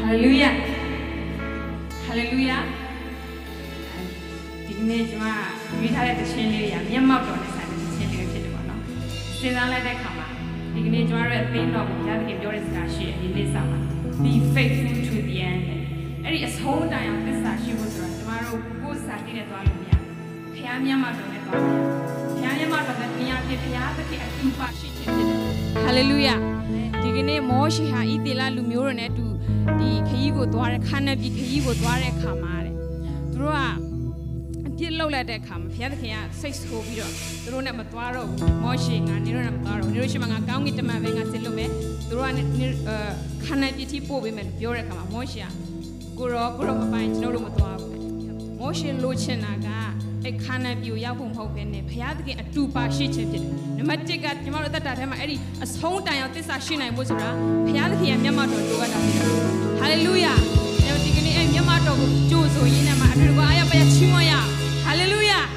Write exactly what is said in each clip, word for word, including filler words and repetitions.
Hallelujah Hallelujah ဒီနေ့ကျွန်မရွေးထားတဲ့သချင်းလေးတွေကမျက်မှောက်တော်နဲ့ဆိုင်တဲ့သချင်းလေးတွေဖြစ်တယ်ပေါ့နော်စဉ်းစားလိုက်တဲ့အခါမှာဒီကနေ့ကျွန်တော်ရဲ့အသင်းတော်ကိုဘုရားသခင်ပြောတဲ့စကားရှိတယ်ဒီနေ့စာမှာ Be faithful to the end အဲ့ဒီအဆုံးတိုင်အောင်သစ္စာရှိဖို့ဆိုတာကျွန်တော်တို့ကိုယ်စာတည်နေသွားလို့မရဘုရားမျက်မှောက်တော်နဲ့သွားမယ်ဘုရားမျက်မှောက်တော်နဲ့တရားဖြစ်ဘုရားသခင်အတူပါရှိခြင်းဖြစ်တယ် Hallelujah ဒီကနေ့မောရှေဟာဣသရေလလူမျိုးတွေနဲ့အတူဒီခရီးကိုသွားတဲ့ခါနပြည်ခရီးကိုသွားတဲ့အခါမှာတဲ့သူတို့ကအပြစ်လောက်လိုက်တဲ့အခါမှာဘုရားသခင်ကစိတ်ဆိုးပြီးတော့သူတို့နဲ့မသွားတော့ဘူးမောရှေငါနေတော့မသွားတော့ဘူးနေလို့ရှိမှငါကောင်းကင်တမန်ပဲငါစစ်လို့မယ်သူတို့ကခါနပြည်ထိပို့ပေးမယ်လို့ပြောတဲ့အခါမှာမောရှေကကိုရောကိုရောမပိုင်ကျွန်တော်တို့မသွားဘူးမောရှေလိုချင်တာကအဲ့ခါနပြည်ကိုရောက်ဖို့မဟုတ်ဘဲနဲ့ဘုရားသခင်အတူပါရှိခြင်းဖြစ်တယ်နံပါတ်တစ်ကကျွန်တော်တို့အသက်တာထဲမှာအဲ့ဒီအဆုံးတိုင်အောင်သစ္စာရှိနိုင်ဖို့ဆိုတာဘုရားသခင်ရဲ့မျက်မှောက်တော်လိုအပ်တာဖြစ်တယ်ဟာလေလုယာဒီကနေ့အဲ့မျက်မှောက်တော်ကိုကြိုးဆိုရင်းနဲ့မှာအတူတူအားရပါရချီးမွမ်းရဟာလေလုယာ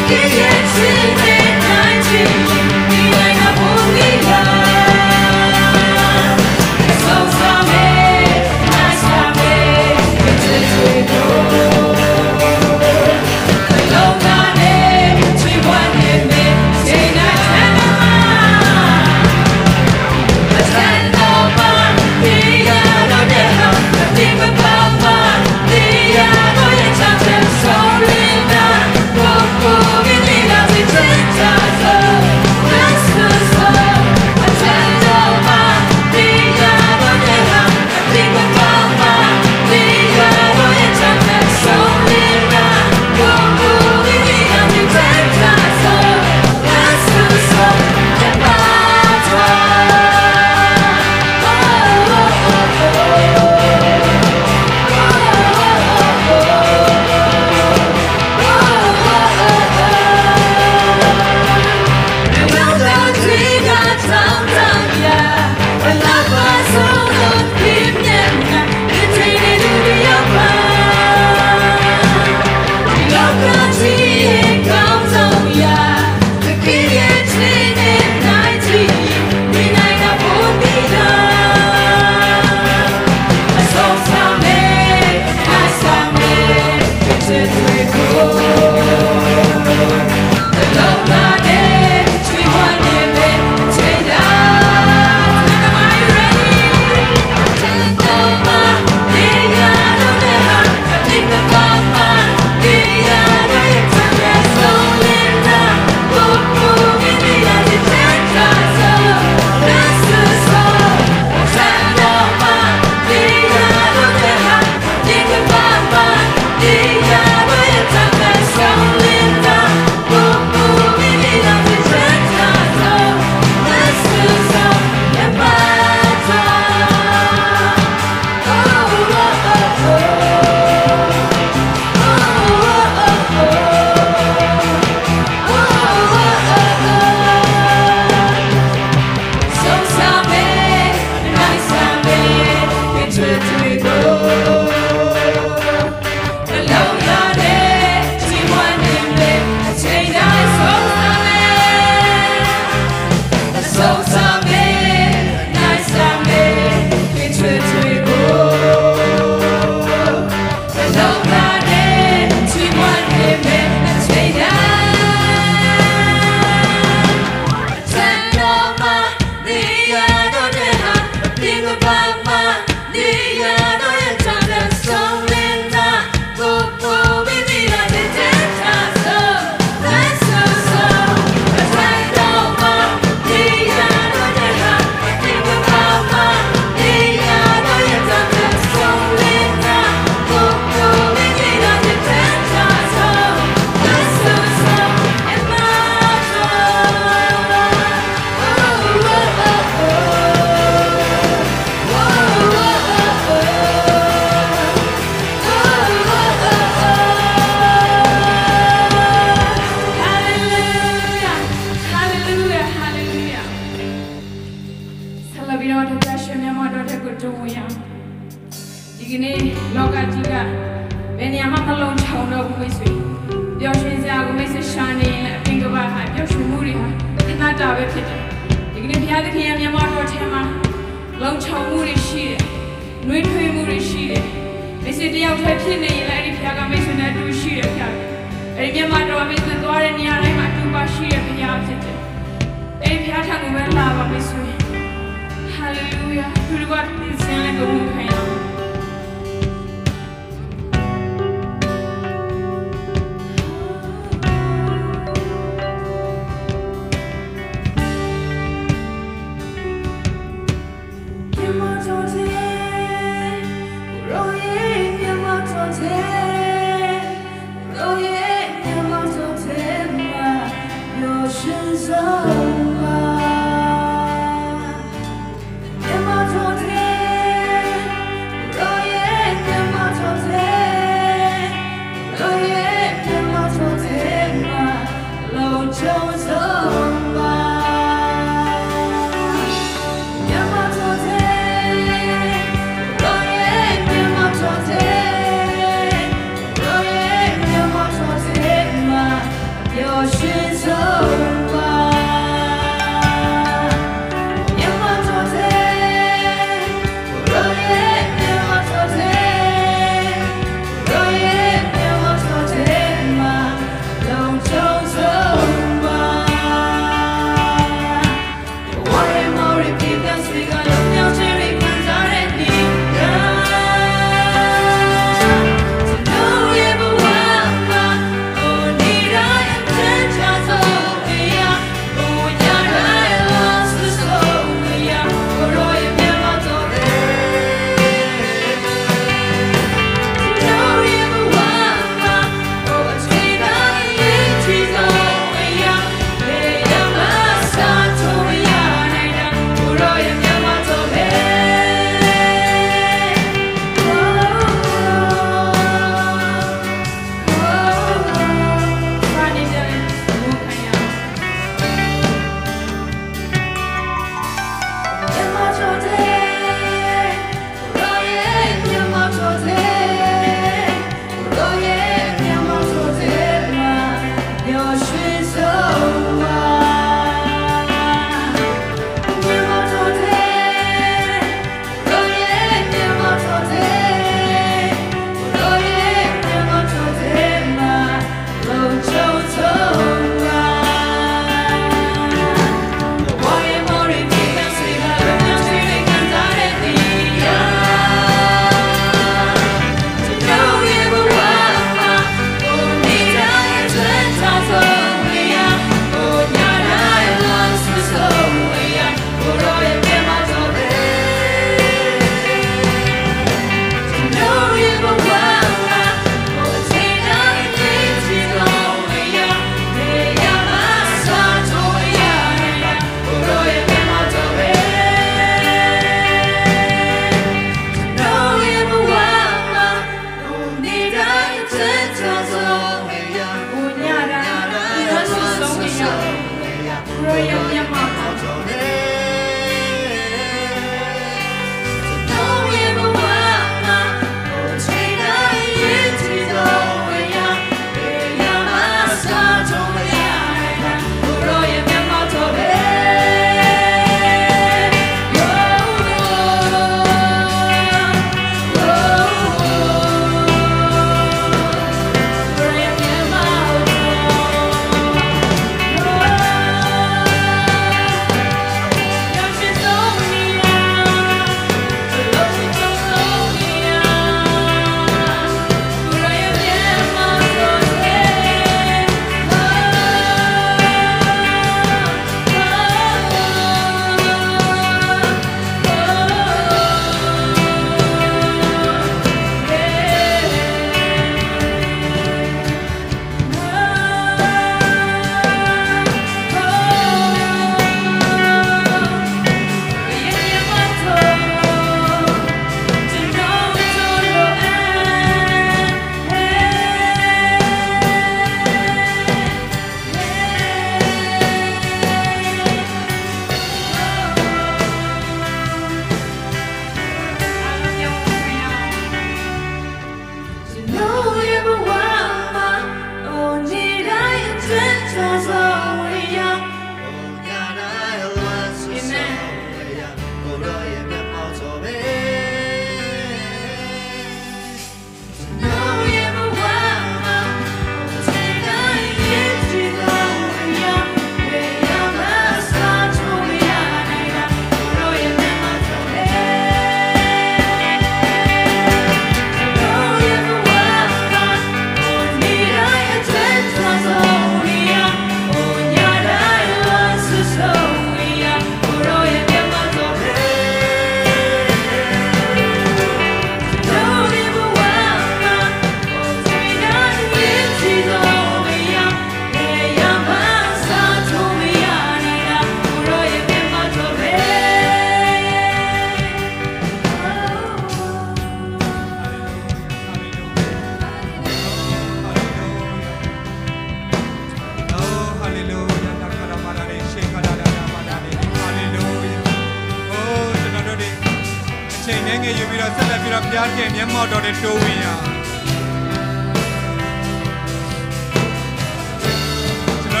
ကျွန်တော်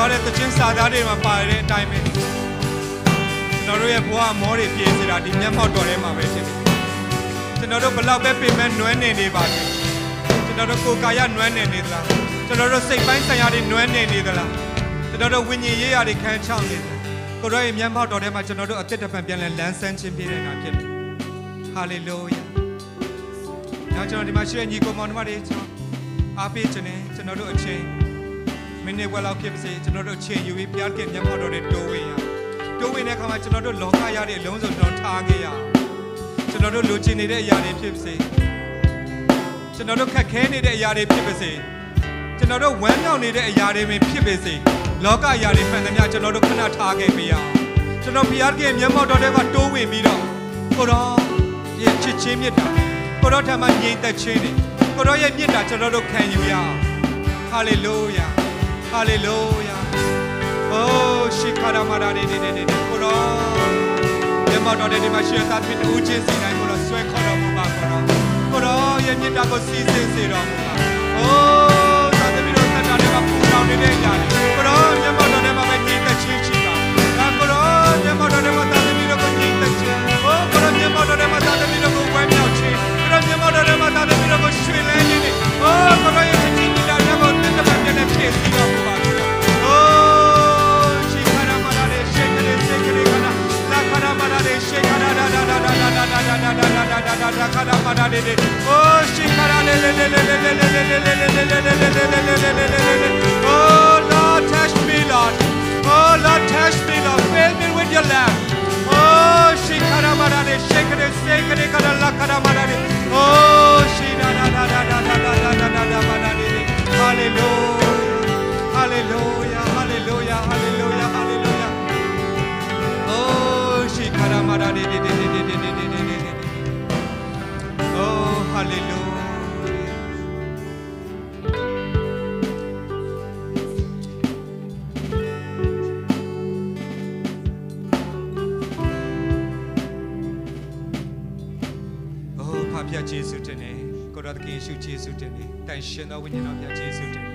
တော်တဲ့တခြင်းစာသားတွေမှာပါတဲ့အတိုင်းပဲကျွန်တော်တို့ရဲ့ဘဝမောတွေပြည့်စရာဒီမျက်မှောက်တော်ထဲမှာပဲဖြစ်တယ်ကျွန်တော်တို့ဘလောက်ပဲပြင်မဲ့နွမ်းနေနေပါစေကျွန်တော်တို့ကိုယ်ကာယနွမ်းနေနေသလားကျွန်တော်တို့စိတ်ပိုင်းဆိုင်ရာတွေနွမ်းနေနေသလားကျွန်တော်တို့ဝိညာဉ်ရေးရာတွေခံချောင်းနေတယ်ကိုရောရဲ့မျက်မှောက်တော်ထဲမှာကျွန်တော်တို့အသက်တပံပြန်လဲလန်းဆန်းခြင်းပြည့်နေတာဖြစ်တယ်ဟာလေလုယာနောက်ကျွန်တော်ဒီမှာရှိတဲ့ညီကိုမောင်နှမတွေကျွန်တော်အားပေးခြင်းနဲ့ကျွန်တော်တို့အချိန်မိနစ်ဝက်လောက်ဖြစ်ပါစေကျွန်တော်တို့အချိန်ယူပြီးဘုရားကမျက်မှောက်တော်တွေတိုးဝင်ရတိုးဝင်တဲ့အခါမှာကျွန်တော်တို့လောကရတဲ့အလုံးစုံကျွန်တော်ထားခဲ့ရကျွန်တော်တို့လူချင်းနေတဲ့အရာတွေဖြစ်ပါစေကျွန်တော်တို့ခက်ခဲနေတဲ့အရာတွေဖြစ်ပါစေကျွန်တော်တို့ဝမ်းမြောက်နေတဲ့အရာတွေဖြစ်ပါစေလောကအရာတွေမှန်သမျှကျွန်တော်တို့ခဏထားခဲ့ပေးရအောင်ကျွန်တော်ဘုရားကမျက်မှောက်တော်တွေကတိုးဝင်ပြီးတော့ကိုတော်ရဲ့ချစ်ချင်းမြတ်တာကိုတော်ထံမှာငြိမ်သက်ခြင်းတွေကိုတော်ရဲ့မြတ်တာကျွန်တော်တို့ခံယူရအောင်ဟာလေလုယာဟာလေလုယာအိုးရှိခါရမာရာနေနေနေကိုတော်မျက်မှောက်တော်တွေမှာရှေ့သားဖြစ်ဦးချင်းစီတိုင်းကိုတော်ဆွဲခေါ်တော်မူပါကိုတော်ကိုတော်ရဲ့မြတ်တာကိုစီစဉ်စေတော်မူပါအိုးသာသမီတို့သက်တာတွေကပူလောင်နေတဲ့အရာတွေကိုတော်မျက်မှောက်တော်တွေမှာပဲငြိမ်သက်ခြင်းရှိပါဒါကိုတော်မျက်မှောက်တော်တွေမှာသာသမီတို့ကိုငြိမ်သက်ခြင်းအိုးကိုတော်မျက်မှောက်တော်တွေမှာသာသမီတို့ကိုဝမ်းမြောက်ခြင်းကိုတော်မျက်မှောက်တော်တွေမှာသာသမီတို့ကိုရွှင်လန်းခြင်းအိုးကိုတော်ရဲ့ချစ်ခြင်းမြတ်တာတွေကိုသက်တမ်းပြည့်ဖြည့်စီတော်မူပါအိုးရှိခါရမာရာနေရှေကလေးရှေကလေးကနာလာခါရမာရာနေရှေခါရဒါဒါဒါဒါဒါဒါဒါဒါဒါဒါဒါဒါဒါခါရမာရာနေအိုးရှိခါရလေလေလေလေလေလေလေလေလေလေလေလေလေလေလေOh Lord touch me Lord Oh Lord touch me Lord fill me with your love Oh shi khara mara ne shake ne shake ne kara la khara mara ne Oh shi da da da da da da da da da da mara ne Hallelujah Hallelujah Hallelujah Hallelujah Hallelujah Oh shi khara mara ne ne ne ne ne ne ne ne ne Oh hallelujahဖျားကျေးဇူးတင်တယ်ကိုတော်သခင်ယေရှုကျေးဇူးတင်တယ်တိုင်ရှင်တော်ဝိညာဉ်တော်ဖျားကျေးဇူးတင်တယ်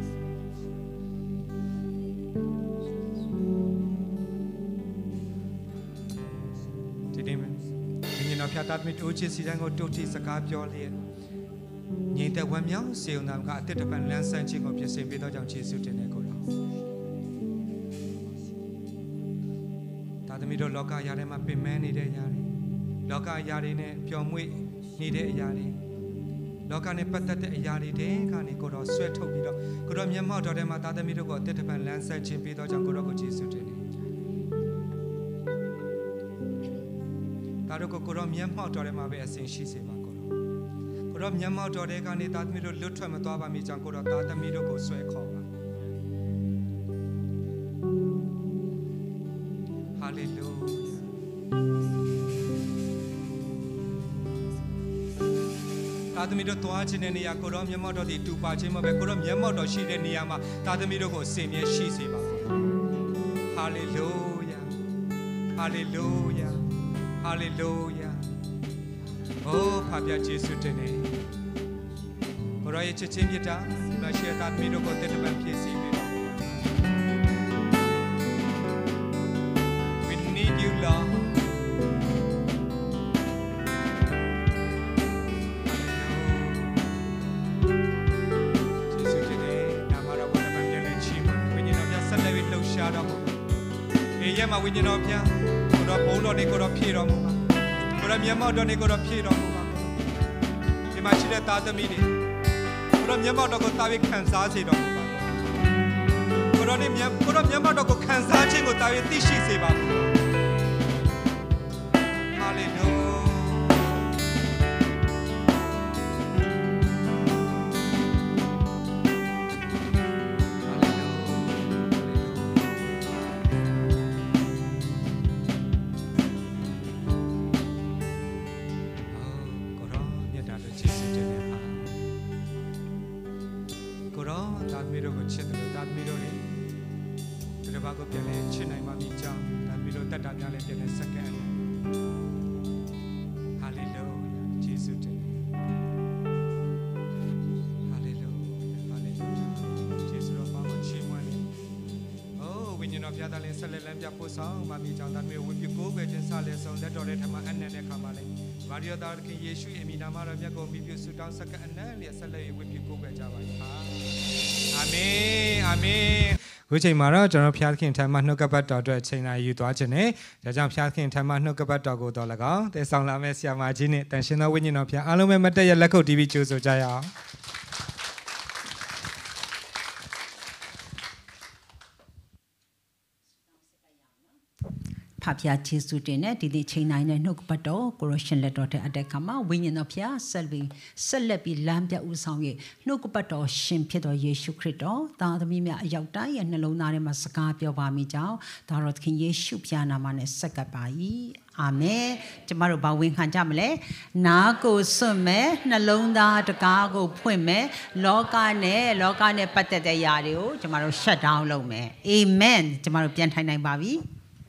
ဒီနေ့ဝိညာဉ်တော်ဖျားတတ်မိတိုးချစ်စီတိုင်းကိုတိုးတိစကားပြောလျက်ငြိမ်သက်ဝမ်းမြောက်စေုံသားကအတစ်တပံလန်းဆန်းခြင်းကိုပြင်ဆင်ပေးသောကြောင့်ကျေးဇူးတင်တယ်ကိုတော်ဒါသမီးတို့လောကအရာတွေမှာပင်ပန်းနေတဲ့အရာတွေလောကအရာတွေနဲ့ပျော်မွေ့နေတဲ့အရာတွေလောကနဲ့ပတ်သက်တဲ့အရာတွေတဲ့ကနေကိုတော်ဆွဲထုတ်ပြီးတော့ကိုတော်မျက်မှောက်တော်ထဲမှာသားသမီးတို့ကိုအသက်တပံလန်းဆန်းခြင်းပေးသောကြောင့်ကိုတော်ကိုကျေးဇူးတင်တယ်။ဒါတို့ကိုကိုတော်မျက်မှောက်တော်ထဲမှာပဲအစဉ်ရှိစေပါကိုတော်။ကိုတော်မျက်မှောက်တော်ထဲကနေသားသမီးတို့လွတ်ထွက်မသွားပါမီကြောင့်ကိုတော်သားသမီးတို့ကိုဆွဲခေါ်ပါ။ဟာလေလုယာသာသမီတို့သွားခြင်းတဲ့နေရာကိုရောမျက်မှောက်တော်ဒီတူပါခြင်းမှာပဲကိုရောမျက်မှောက်တော်ရှိတဲ့နေရာမှာသာသမီတို့ကိုအစဉ်မြဲရှိစေပါဟာလေလုယာဟာလေလုယာဟာလေလုယာအိုးဖခင်ယေရှုတင်နေကိုရောရဲ့ချစ်ချင်းမြတ်တာဒီမှာရှိတဲ့သာသမီတို့ကိုတည်တပံဖြစ်စေပြီ We need you Lord耶嘛，为你那边，我那保罗尼，我那皮罗姆嘛，我那棉毛多尼，我那皮罗姆嘛，你嘛是来打的米的，我那棉毛多个大卫看啥子罗姆嘛，我那棉，我那棉毛多个看啥子，我大卫第四谁吧？哈利路。 ပြတာလင်းဆက်လက်လမ်းပြပို့ဆောင်မမီကြောင့်တန်မျိုးဝင်ပြကိုပဲချင်းစလဲဆုံးလက်တော်တဲ့ထမအနက်နဲ့ခါပါလေမာရီယတာခင်ယေရှုအမိနာမတော်မြတ်ကိုမိပြုဆုတောင်းစက္ကအနက်နဲ့ဆက်လက်ဝင်ပြကိုပဲကြပါလိမ့်ဟာအာမင်အာမင်ခုချိန်မှာတော့ကျွန်တော်ဖျားခင်ထမ်းမှနှုတ်ကပတ်တော်အတွက်ချိန်တိုင်းယူသွားခြင်းနဲ့ဒါကြောင့်ဖျားခင်ထမ်းမှနှုတ်ကပတ်တော်ကိုတော်၎င်းတည်ဆောင်လာမယ့်ဆရာမကြီးနဲ့တန်ရှင်သောဝိညာဉ်တော်ဖျားအားလုံးပဲမတ်တက်ရလက်ခုပ်တီးပြီးကြိုဆိုကြရအောင်ဖဖျားကျေးဇူးတင်နဲ့ဒီဒီချိန်တိုင်းနဲ့နှုတ်ကပတ်တော်ကိုရရှင်လက်တော်တဲ့အတက်ခါမှာဝိညာဉ်တော်ဖျားဆက်ပြီးဆက်လက်ပြီးလမ်းပြဦးဆောင်၍နှုတ်ကပတ်တော်ရှင်ဖြစ်တော်ယေရှုခရစ်တော်သားသမီးများအရောက်တိုင်းရဲ့နှလုံးသားထဲမှာစကားပြောပါမိကြောင်းဒါတော်သခင်ယေရှုဖျားနာမနဲ့ဆက်ကပ်ပါ၏အာမင်ကျမတို့ဘာဝင်ခံကြမလဲနာကိုစွန့်မယ်နှလုံးသားတကားကိုဖွင့်မယ်လောကနဲ့လောကနဲ့ပတ်သက်တဲ့ຢာတွေကိုကျမတို့ shut down လုပ်မယ်အာမင်ကျမတို့ပြန်ထိုင်နိုင်ပါပြီ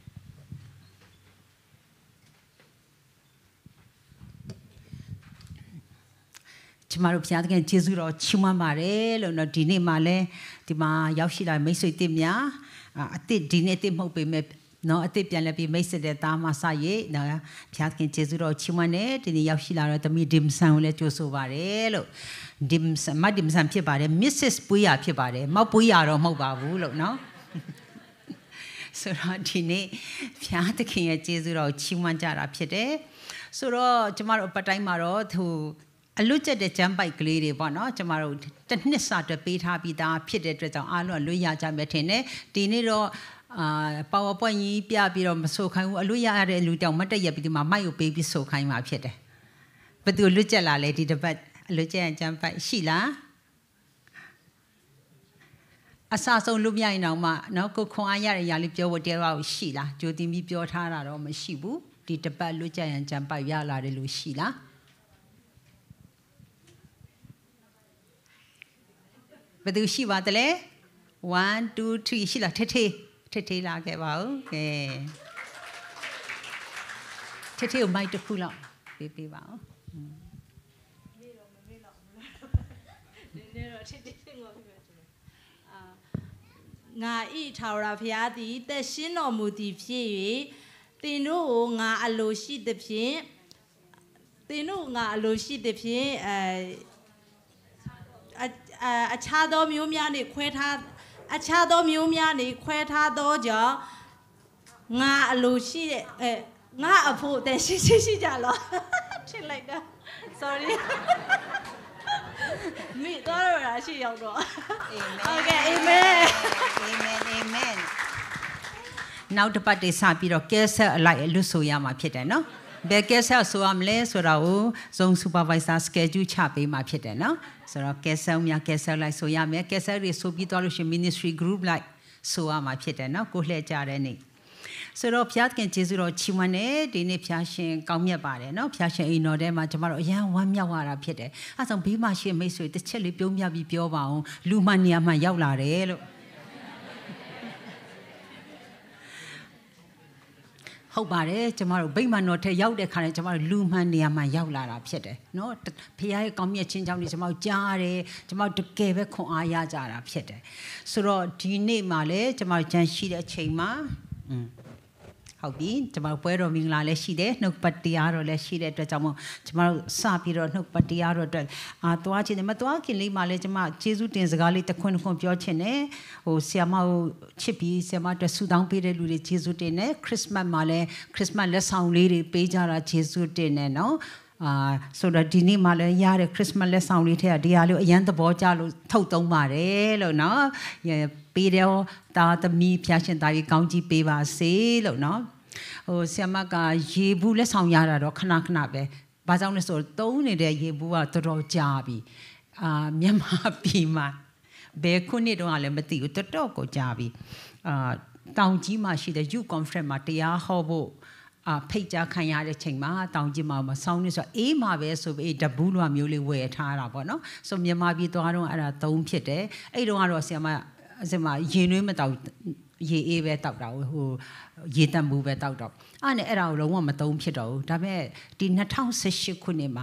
ကျမတို့ဘုရားသခင်ကျေးဇူးတော်ချီးမွမ်းပါတယ်လို့နော်ဒီနေ့မှလည်းဒီမှာရောက်ရှိလာမိတ်ဆွေတစ်များအစ်စ်ဒီနေ့တစ်မဟုတ်ပေမဲ့နော်အစ်စ်ပြန်လဲပြီးမိတ်ဆွေတဲ့သားမဆရေးနော်ဘုရားသခင်ကျေးဇူးတော်ချီးမွမ်းတယ်ဒီနေ့ရောက်ရှိလာတော့သမီးဒီမဆန်ကိုလည်းကြိုဆိုပါတယ်လို့ဒီမဆန်မဒီမဆန်ဖြစ်ပါတယ် missus ပွေးရဖြစ်ပါတယ်မောက်ပွေးရတော့မဟုတ်ပါဘူးလို့နော်ဆိုတော့ဒီနေ့ဘုရားသခင်ရဲ့ကျေးဇူးတော်ချီးမွမ်းကြတာဖြစ်တယ်ဆိုတော့ကျမတို့အပတ်တိုင်းမှာတော့သူအလွတ်ကျက်တဲ့ဂျမ်ပိုက်ကလေးတွေပေါ့နော်ကျမတို့တစ်နှစ်စာအတွက်ပေးထားပြီးသားဖြစ်တဲ့အတွက်ကြောင့်အားလုံးလွတ်ရကြမယ်ထင်တယ်ဒီနေ့တော့အာ PowerPoint ကြီးပြပြီးတော့မဆိုခိုင်းဘူးအလွတ်ရရတဲ့လူတောင်မတက်ရပြီးဒီမှာမိုက်ကိုပေးပြီးဆိုခိုင်းမှာဖြစ်တယ်ဘယ်သူလွတ်ကျက်လာလဲဒီတစ်ပတ်အလွတ်ကျက်ဂျမ်ပိုက်ရှိလားအစဆုံးလွတ်မြိုင်အောင်မှနော်ကိုခွန်အားရတဲ့ຢာလေးပြောဖို့တရားကိုရှိလားကြိုတင်ပြီးပြောထားတာတော့မရှိဘူးဒီတစ်ပတ်လွတ်ကျက်ရန်ဂျမ်ပိုက်ရလာတဲ့လူရှိလားဘယ်သူရှိပါသလဲone two threeရှိလားထထထထလာခဲ့ပါဦးကဲထထကိုမိုက်တစ်ခုလောက်ပေးပေးပါဦးမေးတော့မမေးတော့ဘူးဒီနေ့တော့ထထငေါ်ပြောချင်တယ်အာငါဤထာဝရဘုရားသည်သက်ရှင်တော်မူသည်ဖြစ်၍သင်တို့ကိုငါအလိုရှိသဖြင့်သင်တို့ငါအလိုရှိသဖြင့်အဲအခြားသောမျိုးများနေခွဲထားအခြားသောမျိုးများနေခွဲထားသောကြောင့်ငါအလိုရှိတဲ့အဲငါအဖို့တဲ့ရှိရှိရှိကြလောထင်လိုက်တာ sorry မိတော့ရရှိရောက်တော့ okay amen amen amen နောက်တစ်ပတ်တည်းစပြီးတော့ကဲဆက်အလိုက်အလွတ်ဆိုရမှာဖြစ်တယ်နော်ဘယ်ကဲဆက်ဆိုရမလဲဆိုတော့ဇုံ supervisor schedule ချပေးမှာဖြစ်တယ်နော်ဆိုတော့ကဲဆက်များကဲဆက်လိုက်ဆိုရမယ်ကဲဆက်တွေဆိုပြီးသွားလို့ရှိရင် ministry group လိုက်ဆိုရမှာဖြစ်တယ်နော်ကိုလှည့်ကြတဲ့နေ့ဆိုတော့ဘုရားသခင်ကျေးဇူးတော်ချီးမွမ်းတယ်ဒီနေ့ဘုရားရှင်ကောင်းမြတ်ပါတယ်နော်ဘုရားရှင်အိမ်တော်ထဲမှာကျမတို့အရန်ဝမ်းမြောက်ရတာဖြစ်တယ်အဲဒါဘေးမှာရှင်မိတ်ဆွေတစ်ချက်လေးပြုံးပြပြီးပြောပါအောင်လူမှနေရာမှရောက်လာတယ်လို့ဟုတ်ပါတယ်ကျမတို့ဗိမာန်တော်ထဲရောက်တဲ့ခါကျကျမတို့လူမှန်နေရာမှာရောက်လာတာဖြစ်တယ်เนาะဖခင်ရဲ့ကောင်းမြတ်ခြင်းကြောင့်ကျမတို့ကြားရတယ်ကျမတို့တကယ်ပဲခွန်အားရကြတာဖြစ်တယ်ဆိုတော့ဒီနေ့မှာလည်းကျမတို့ကြံရှိတဲ့အချိန်မှာอืมဟုတ်ပြီကျမတို့ပွဲတော်မင်္ဂလာလည်းရှိတယ်နှုတ်ပတ်တရားတော်လည်းရှိတဲ့အတွက်ကြောင့်မို့ကျမတို့စပြီးတော့နှုတ်ပတ်တရားတော်အတွက်အာသွားခြင်းတယ်မသွားခင်လေးမှာလည်းကျမကျေးဇူးတင်စကားလေးတစ်ခွန်းတစ်ခွန်းပြောချင်တယ်ဟိုဆီယမကိုချစ်ပြီးဆီယမအတွက်ဆူတောင်းပေးတဲ့လူတွေကျေးဇူးတင်တယ်ခရစ်စမတ်မှာလည်းခရစ်စမတ်လက်ဆောင်လေးတွေပေးကြတာကျေးဇူးတင်တယ်နော်အာဆိုတော့ဒီနေ့မှလည်းရတဲ့ခရစ်စမတ်လက်ဆောင်လေးထဲကဒီဟာလေးအရန်သဘောကျလို့ထုတ်သုံးပါတယ်လို့နော်ပေးတယ်တာသမီးဖျားရှင်သားကြီးကောင်းကြီးပေးပါစေလို့နော်ဟိုဆီယမကရေဘူးလက်ဆောင်ရတာတော့ခဏခဏပဲဘာကြောင့်လဲဆိုတော့သုံးနေတဲ့ရေဘူးကတော်တော်ကြာပြီအာမြန်မာပြည်မှာဘယ်ခုနှစ်တုန်းကလည်းမသိဘူးတော်တော်ကိုကြာပြီအာတောင်ကြီးမှာရှိတဲ့ youth conference မှာတရားဟောဖို့အာဖိတ်ကြားခံရတဲ့ချိန်မှာတောင်ကြီးမှာမဆောင်းနေဆိုအေးမှာပဲဆိုပြီးတဘူးလွားမျိုးလေးဝယ်ထားတာပေါ့နော်ဆိုမြန်မာပြည်သွားတော့အဲ့ဒါသုံးဖြစ်တယ်အဲ့တုန်းကတော့ဆီယမဆီယမရင်နှွေးမတောက်ရေအေးပဲတောက်တာဟိုရေတံမှုပဲတောက်တော့အဲ့နဲ့အဲ့ဒါကိုလုံးဝမသုံးဖြစ်တော့ဘူးဒါပေမဲ့ဒီtwo thousand eighteenခုနှစ်မှာ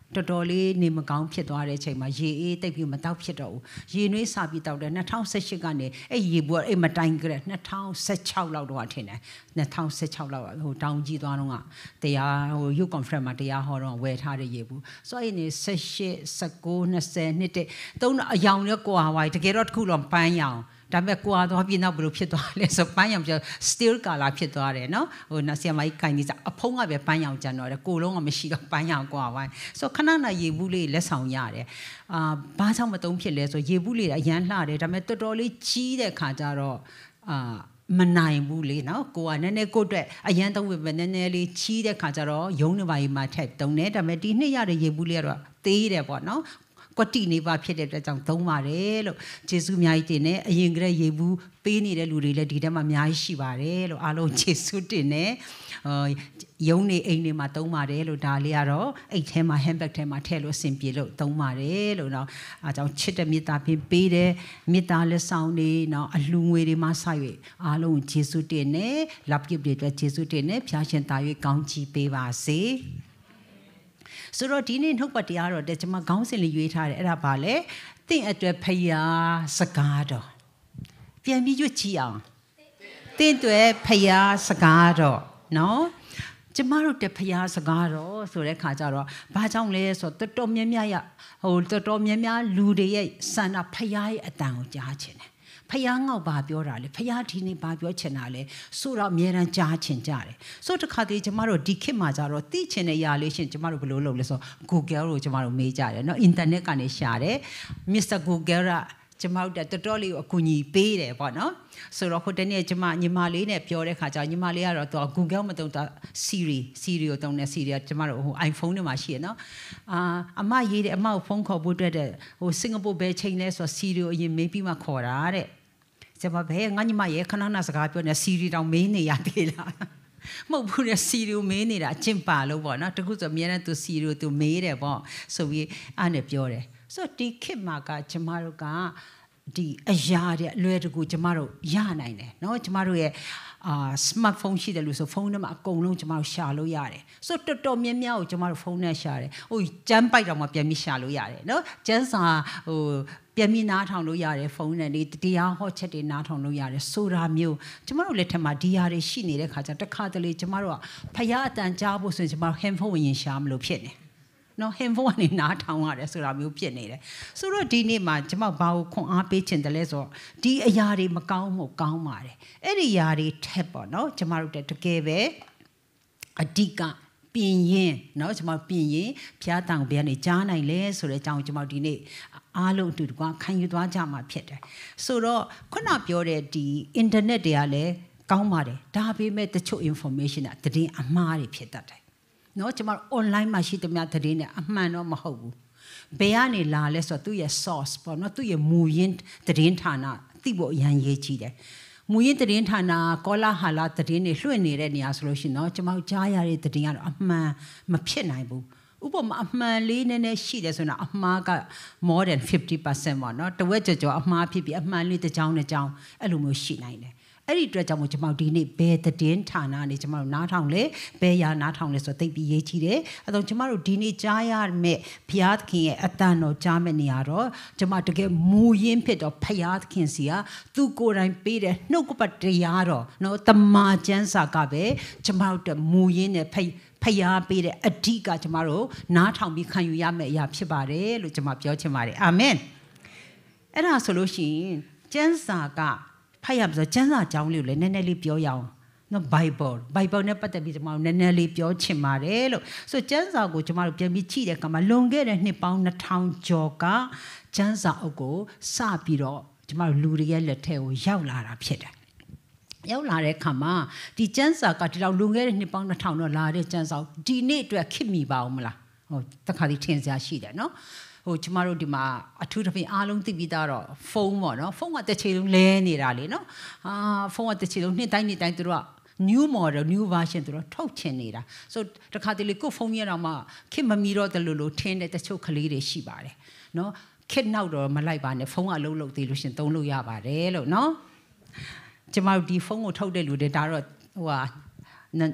တော်တော်လေးနေမကောင်းဖြစ်သွားတဲ့အချိန်မှာရေအေးတိတ်ပြီးမတောက်ဖြစ်တော့ဘူးရေနွေးစာပြီးတောက်တယ်၂၀၁၈ကနေအဲ့ရေဘူးအဲ့မတိုင်ကြတဲ့၂၀၁၆လောက်တော့ထင်တယ်၂၀၁၆လောက်ဟိုတောင်ကြီးသွားတော့ကတရားဟို youth conference မှာတရားဟောတော့ဝယ်ထားတဲ့ရေဘူးဆိုအဲ့နေ၁၈ ၁၉ ၂၀နှစ်တဲ့သုံးအယောင်နဲ့ကွာဝိုင်းတကယ်တော့တစ်ခုလုံးပန်းရောင်ဒါပေမဲ့ကွာသွားပြီးနောက်ဘယ်လိုဖြစ်သွားလဲဆိုပန်းရောင်ပြော steel color ဖြစ်သွားတယ်နော်ဟိုနဆီယမိုင်းကိုင်းနေစားအဖုံးကပဲပန်းရောင်ကျန်တော့တယ်ကိုလုံးကမရှိတော့ပန်းရောင်ကွာဝိုင်းဆိုခဏနာရေဘူးလေးလက်ဆောင်ရတယ်အာဘာကြောင့်မသုံးဖြစ်လဲဆိုရေဘူးလေးအရန်လှတယ်ဒါပေမဲ့တော်တော်လေးကြီးတဲ့ခါကျတော့အာမနိုင်ဘူးလေနော်ကိုကနည်းနည်းကိုအတွက်အရန်သုံးပဲနည်းနည်းလေးချီးတဲ့ခါကျတော့ယုံနေပါရင်မှထက်တုံးတယ်ဒါပေမဲ့ဒီနှစ်ရတဲ့ရေဘူးလေးကတော့သေးတယ်ပေါ့နော်ကွက်တီနေပါဖြစ်တဲ့အတွက်ကြောင့်သုံးပါတယ်လို့ယေရှုအများကြီးတင်တယ်အရင်ကတည်းကရေဘူးပေးနေတဲ့လူတွေလည်းဒီထဲမှာအများကြီးရှိပါတယ်လို့အားလုံးယေရှုတင်တယ်ယုံနေအိမ်တွေမှာသုံးပါတယ်လို့ဒါလေးကတော့အိတ်ထဲမှာ handbag ထဲမှာထည့်လို့အဆင်ပြေလို့သုံးပါတယ်လို့เนาะအားကြောင့်ချစ်တဲ့မေတ္တာဖြင့်ပေးတယ်မေတ္တာလက်ဆောင်တွေเนาะအလှငွေတွေမှာဆက်၍အားလုံးယေရှုတင်တယ်လက်ပြတွေအတွက်ယေရှုတင်တယ်ဖျားရှင်တာ၍ကောင်းချီးပေးပါစေဆိုတော့ဒီနေ့နှုတ်ပတ်တရားတော့တဲ့ကျွန်မခေါင်းစဉ်လေးရွေးထားတယ်အဲ့ဒါပါလေတင့်အတွက်ဖယားစကားတော်ပြန်ပြီးရွတ်ကြည့်အောင်တင့်အတွက်ဖယားစကားတော်နော်ကျမတို့တဖယားစကားတော့ဆိုတဲ့ခါကျတော့ဘာကြောင့်လဲဆိုတော့တော်တော်များများရဟိုတော်တော်များများလူတွေရဲ့စန္ဒဖယားရဲ့အတန်ကိုကြားချင်တယ်ဖယားငေါ့ဘာပြောတာလဲဖယားဒီနေ့ဘာပြောချင်တာလဲဆိုတော့အများရန်ကြားချင်ကြတယ်ဆိုတော့တခါတည်းကျမတို့ဒီခေတ်မှာကျတော့သိချင်တဲ့ຢာလေးရှင်ကျမတို့ဘယ်လိုလုပ်လဲဆို Google ကိုကျမတို့မေးကြတယ်เนาะ internet ကနေရှာတယ် Mister Google ကကျမတို့တော်တော်လေးကိုအကူအညီပေးတယ်ပေါ့နော်ဆိုတော့ဟိုတနေ့ကျမညီမလေးနဲ့ပြောတဲ့ခါကျညီမလေးကတော့သူ Google မသုံးတာ Siri Siri ကိုသုံးတယ် Siri ကကျမတို့ဟို iPhone နဲ့မှာရှိရနော်အာအမရေးတယ်အမကိုဖုန်းခေါ်ဖို့အတွက်တဲ့ဟိုစင်ကာပူဘယ်ချိန်လဲဆိုတော့ Siri ကိုအရင်မေးပြီးမှခေါ်တာတဲ့ကျမဘယ်ငါညီမရဲ့ခဏနာစကားပြောနေ Siri တောင်မေးနေရသေးလားမဟုတ်ဘူးလေ Siri ကိုမေးနေတာအကျင့်ပါလို့ပေါ့နော်တခုဆိုအများနဲ့သူ Siri ကိုသူမေးတယ်ပေါ့ဆိုပြီးအဲ့နဲ့ပြောတယ်ဆိုတော့ဒီခေတ်မှာကကျမတို့ကဒီအရာတဲ့အလွယ်တကူကျမတို့ရနိုင်တယ်เนาะကျမတို့ရဲ့အာ smartphone ရှိတယ်လို့ဆိုဖုန်းထဲမှာအကုန်လုံးကျမတို့ရှာလို့ရတယ်ဆိုတော့တော်တော်များများကိုကျမတို့ဖုန်းနဲ့ရှာတယ်ဟိုကျန်းပိုက်တော့မှပြန်ပြီးရှာလို့ရတယ်เนาะကျန်းစာဟိုပြန်ပြီးနားထောင်လို့ရတယ်ဖုန်းနဲ့ဒီတရားဟောချက်တွေနားထောင်လို့ရတယ်ဆိုတာမျိုးကျမတို့လက်ထက်မှာဒီဟာတွေရှိနေတဲ့ခါကျတခါတလေကျမတို့ကဖယားအတန်ကြားဖို့ဆိုရင်ကျမတို့ handphone ဝင်ရင်ရှာမလို့ဖြစ်နေနော် handphone ကနေနားထောင်ရတယ်ဆိုတာမျိုးဖြစ်နေတယ်ဆိုတော့ဒီနေ့မှာကျွန်မဘာကိုခွန်အားပေးချင်တယ်လဲဆိုတော့ဒီအရာတွေမကောင်းမို့ကောင်းပါတယ်အဲ့ဒီအရာတွေထက်ပေါ့နော်ကျွန်မတို့တကယ်ပဲအဓိကပြင်ရင်နော်ကျွန်မပြင်ရင်ဖျားတောင်ဘယ်ကနေကြားနိုင်လဲဆိုတဲ့အကြောင်းကျွန်မဒီနေ့အားလုံးအတူတကွခံယူသွားကြမှာဖြစ်တယ်ဆိုတော့ခုနပြောတဲ့ဒီ internet တွေကလည်းကောင်းပါတယ်ဒါပေမဲ့တချို့ information ကတည်င်းအမှားတွေဖြစ်တတ်တယ်နော်ကျွန်မ online မှာရှိသမျှသတင်းတွေအမှန်တော့မဟုတ်ဘူးဘယ်ကနေလာလဲဆိုတော့သူ့ရဲ့ source ပေါ့နော်သူ့ရဲ့မူရင်းသတင်းဌာနသိဖို့အရန်ရေးကြည့်တယ်မူရင်းသတင်းဌာနကောလာဟာလာသတင်းတွေလွှင့်နေတဲ့နေရာဆိုလို့ရှိရင်နော်ကျွန်မကြားရတဲ့သတင်းကတော့အမှန်မဖြစ်နိုင်ဘူးဥပမာအမှန်လေးနည်းနည်းရှိတယ်ဆိုတော့အမှားက more than fifty percent ပေါ့နော်တဝက်ကျော်ကျော်အမှားဖြစ်ပြီးအမှန်လေးတစ်ကြောင်းတစ်ကြောင်းအဲ့လိုမျိုးရှိနိုင်တယ်အဲ့ဒီအတွက်ကြောင့်မို့ကျွန်မတို့ဒီနေ့ဘယ်သတင်းဌာနနဲ့ကျွန်မတို့နားထောင်လဲဘယ်ရာနားထောင်လဲဆိုတော့သိပြီးရေးချီတယ်အဲတော့ကျွန်မတို့ဒီနေ့ကြားရမယ့်ဘုရားသခင်ရဲ့အတန်တော်ကြားမယ့်နေရာတော့ကျွန်မတကယ်မူရင်းဖြစ်တော့ဘုရားသခင်စီကသူကိုယ်တိုင်ပေးတဲ့နှုတ်ကပတ်တရားတော်နော်တမန်ကျမ်းစာကပဲကျွန်မတို့မူရင်းနဲ့ဖယားပေးတဲ့အဓိကကျွန်မတို့နားထောင်ပြီးခံယူရမယ့်အရာဖြစ်ပါတယ်လို့ကျွန်မပြောချင်ပါတယ်အာမင်အဲ့ဒါဆိုလို့ရှိရင်ကျမ်းစာကဖတ်ရဆိုကျမ်းစာကြောင်းလေးကိုလည်းနည်းနည်းလေးပြောရအောင်နော် Bible Bible နဲ့ပတ်သက်ပြီးကျွန်တော်နည်းနည်းလေးပြောချင်ပါတယ်လို့ဆိုကျမ်းစာကိုကျွန်တော်ပြန်ပြီးကြည့်တဲ့အခါမှာလွန်ခဲ့တဲ့နှစ်ပေါင်းနှစ်ထောင်ကျော်ကကျမ်းစာအုပ်ကိုစပြီးတော့ကျွန်တော်လူတွေရဲ့လက်ထဲကိုရောက်လာတာဖြစ်တယ်ရောက်လာတဲ့အခါမှာဒီကျမ်းစာကဒီလောက်လွန်ခဲ့တဲ့နှစ်ပေါင်းနှစ်ထောင်တော့လာတဲ့ကျမ်းစာဒီနေ့အတွက်ခင်မိပါအောင်မလားဟိုတခါဒီထင်စရာရှိတယ်နော်ဟိုကျမတို့ဒီမှာအထူးသဖြင့်အားလုံးသိပြီးသားတော့ဖုန်းပေါ့နော်ဖုန်းကတစ်ချိန်လုံးလဲနေတာလေနော်အာဖုန်းကတစ်ချိန်လုံးနှစ်တိုင်းနှစ်တိုင်းသူတို့က new model new version သူတို့ထုတ်ချင်နေတာဆိုတခါတလေကိုဖုန်းရတော့မှခင်မမီတော့တယ်လို့လို့ထင်းတဲ့တချို့ကလေးတွေရှိပါတယ်နော်ခက်နောက်တော့မလိုက်ပါနဲ့ဖုန်းကအလုံးလုံးသေးလို့ရှင်သုံးလို့ရပါတယ်လို့နော်ကျမတို့ဒီဖုန်းကိုထုတ်တဲ့လူတွေဒါတော့ဟိုဟာ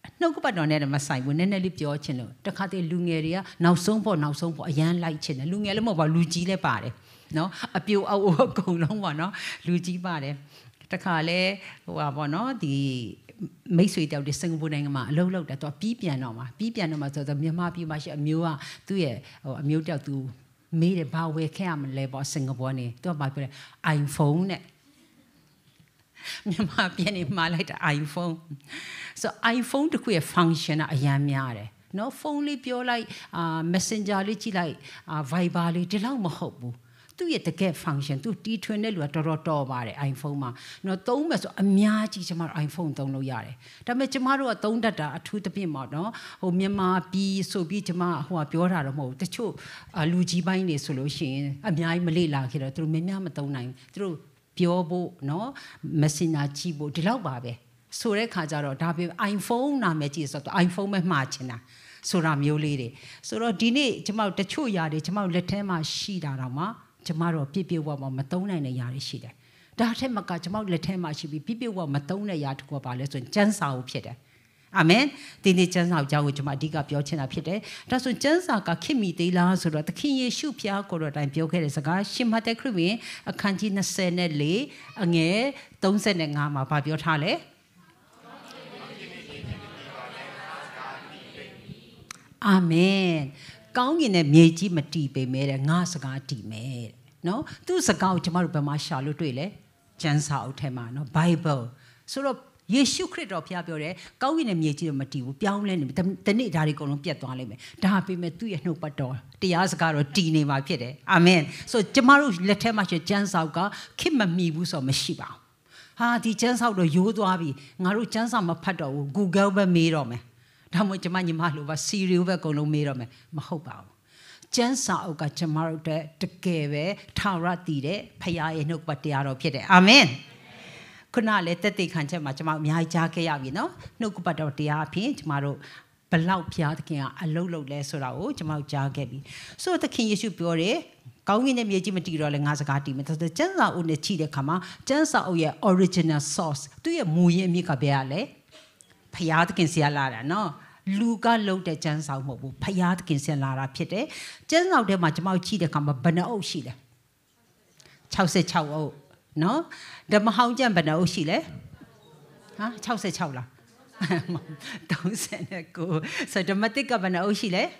နှုတ်ကပတ်တော်နဲ့မဆိုင်ဘူးနည်းနည်းလေးပြောချင်လို့တခါတည်းလူငယ်တွေကနောက်ဆုံးပေါ့နောက်ဆုံးပေါ့အရန်လိုက်ချင်တယ်လူငယ်လည်းမဟုတ်ပါလူကြီးလည်းပါတယ်နော်အပြိုအအိုအကုန်လုံးပေါ့နော်လူကြီးပါတယ်တခါလဲဟိုပါပေါ့နော်ဒီမိတ်ဆွေတယောက်ဒီစင်ကာပူနိုင်ငံမှာအလုပ်လုပ်တယ်သူကပြီးပြန်တော့မှာပြီးပြန်တော့မှာဆိုတော့မြန်မာပြည်မှာရှိအမျိုးကသူ့ရဲ့ဟိုအမျိုးတယောက်သူမေးတယ်ဘာဝယ်ခဲ့ရမလဲပေါ့စင်ကာပူနေသူကဘာပြောလဲ iPhone နဲ့မြန်မာပြည်နေမှာလိုက်တာ iPhone ဆို iPhone တခုရဲ့ function အများများတယ်နော်ဖုန်းလေးပြောလိုက်အာ Messenger လေးကြည့်လိုက်အာ Viber လေးဒီလောက်မဟုတ်ဘူးသူ့ရဲ့တကယ် function သူတီထွင်တဲ့လူကတော်တော်တော်ပါတယ် iPhone မှာနော်သုံးမယ်ဆိုအများကြီးကျမတို့ iPhone သုံးလို့ရတယ်ဒါပေမဲ့ကျမတို့ကသုံးတတ်တာအထူးသဖြင့်ပေါ့နော်ဟိုမြန်မာပြည်ဆိုပြီးကျမဟိုကပြောတာတော့မဟုတ်ဘူးတချို့လူကြီးပိုင်းနေဆိုလို့ရှိရင်အများကြီးမလေ့လာခဲ့တော့သူတို့များများမသုံးနိုင်သူတို့ပြောဖို့နော် Messenger ကြည့်ဖို့ဒီလောက်ပါပဲဆိုတဲ့ခါကျတော့ဒါပေမဲ့ iPhone နာမည်ကြည့်ဆိုတော့ iPhone ပဲမှားချင်တာဆိုတာမျိုးလေးတွေဆိုတော့ဒီနေ့ကျမတို့တချို့ຢာတွေကျမတို့လက်ထဲမှာရှိတာတော့မှကျမတို့ပြည့်ပြည့်ဝဝမသုံးနိုင်တဲ့ຢာတွေရှိတယ်ဒါထက်မကကျမတို့လက်ထဲမှာရှိပြီးပြည့်ပြည့်ဝမသုံးတဲ့ຢာတခုကပါလဲဆိုရင်ကျမ်းစာအုပ်ဖြစ်တယ်အာမင်ဒီနေ့ကျမ်းစာအုပ်ကြောင့်ကျွန်မအဓိကပြောချင်တာဖြစ်တယ်ဒါဆိုကျမ်းစာကခင်မီသေးလားဆိုတော့သခင်ယေရှုဖျားကိုယ်တော်တိုင်ပြောခဲ့တဲ့စကားရှင်မဿဲခရစ်ဝင်အခန်းကြီး24အငယ်35မှာဗာပြောထားလဲအာမင်ကောင်းကင်နဲ့မြေကြီးမတည်ပေမဲ့တဲ့ငါစကားတည်မယ်နော်သူ့စကားကိုကျွန်တော်တို့ဘယ်မှာရှာလို့တွေ့လဲကျမ်းစာအုပ်ထဲမှာနော် Bible ဆိုတော့ယေရှုခရစ်တော်ဖျားပြောတယ်ကောင်းကင်နဲ့မြေကြီးတော့မတည်ဘူးပြောင်းလဲနေတနေ့ဒါတွေအကုန်လုံးပြတ်သွားလိမ့်မယ်ဒါပေမဲ့သူ့ရဲ့နှုတ်ပတ်တော်တရားစကားတော့တည်နေမှာဖြစ်တယ်အာမင်ဆိုကျွန်တော်တို့လက်ထဲမှာရှိကျမ်းစာအုပ်ကခင်မမီဘူးဆိုတော့မရှိပါဘူးဟာဒီကျမ်းစာအုပ်တော့ရိုးသွားပြီငါတို့ကျမ်းစာမဖတ်တော့ဘူး Google ပဲမေးတော့မယ်ဒါမှမဟုတ်ကျမညီမလိုပါ serial ပဲအကုန်လုံးမေးတော့မယ်မဟုတ်ပါဘူးကျမ်းစာအုပ်ကကျမတို့တဲ့တကယ်ပဲထာဝရတည်တဲ့ဖခင်ရဲ့နှုတ်ပတ်တရားတော်ဖြစ်တယ်အာမင်ခုနလည်းတက်တိခံချက်မှာကျမအများကြီးကြားခဲ့ရပြီနော်နှုတ်ပတ်တော်တရားအဖြစ်ကျမတို့ဘလောက်ဖျားသခင်ကအလုံးလုံးလဲဆိုတာကိုကျမတို့ကြားခဲ့ပြီဆိုတော့သခင်ယေရှုပြောတယ်ကောင်းကင်နဲ့မြေကြီးမတည်တော့လဲငါစကားတည်မယ်ဆိုတော့ကျမ်းစာအုပ်နဲ့ကြည့်တဲ့အခါမှာကျမ်းစာအုပ်ရဲ့ original source သူ့ရဲ့မူရင်းအမြစ်ကဘယ်ရလဲဖျားသခင်ဆရာလာတာနော်လူကလုံးတဲ့ကျမ်းစာမဟုတ်ဘူးဖျားသခင်ဆရာလာတာဖြစ်တယ်ကျမ်းစာထဲမှာကျမတို့ကြည့်တဲ့အခါမှာဘယ်နှအုပ်ရှိလဲ66အုပ်နော်ဓမ္မဟောင်းကျမ်းဘယ်နှအုပ်ရှိလဲဟာ66လား39ဆိုဓမ္မတိကဘယ်နှအုပ်ရှိလဲ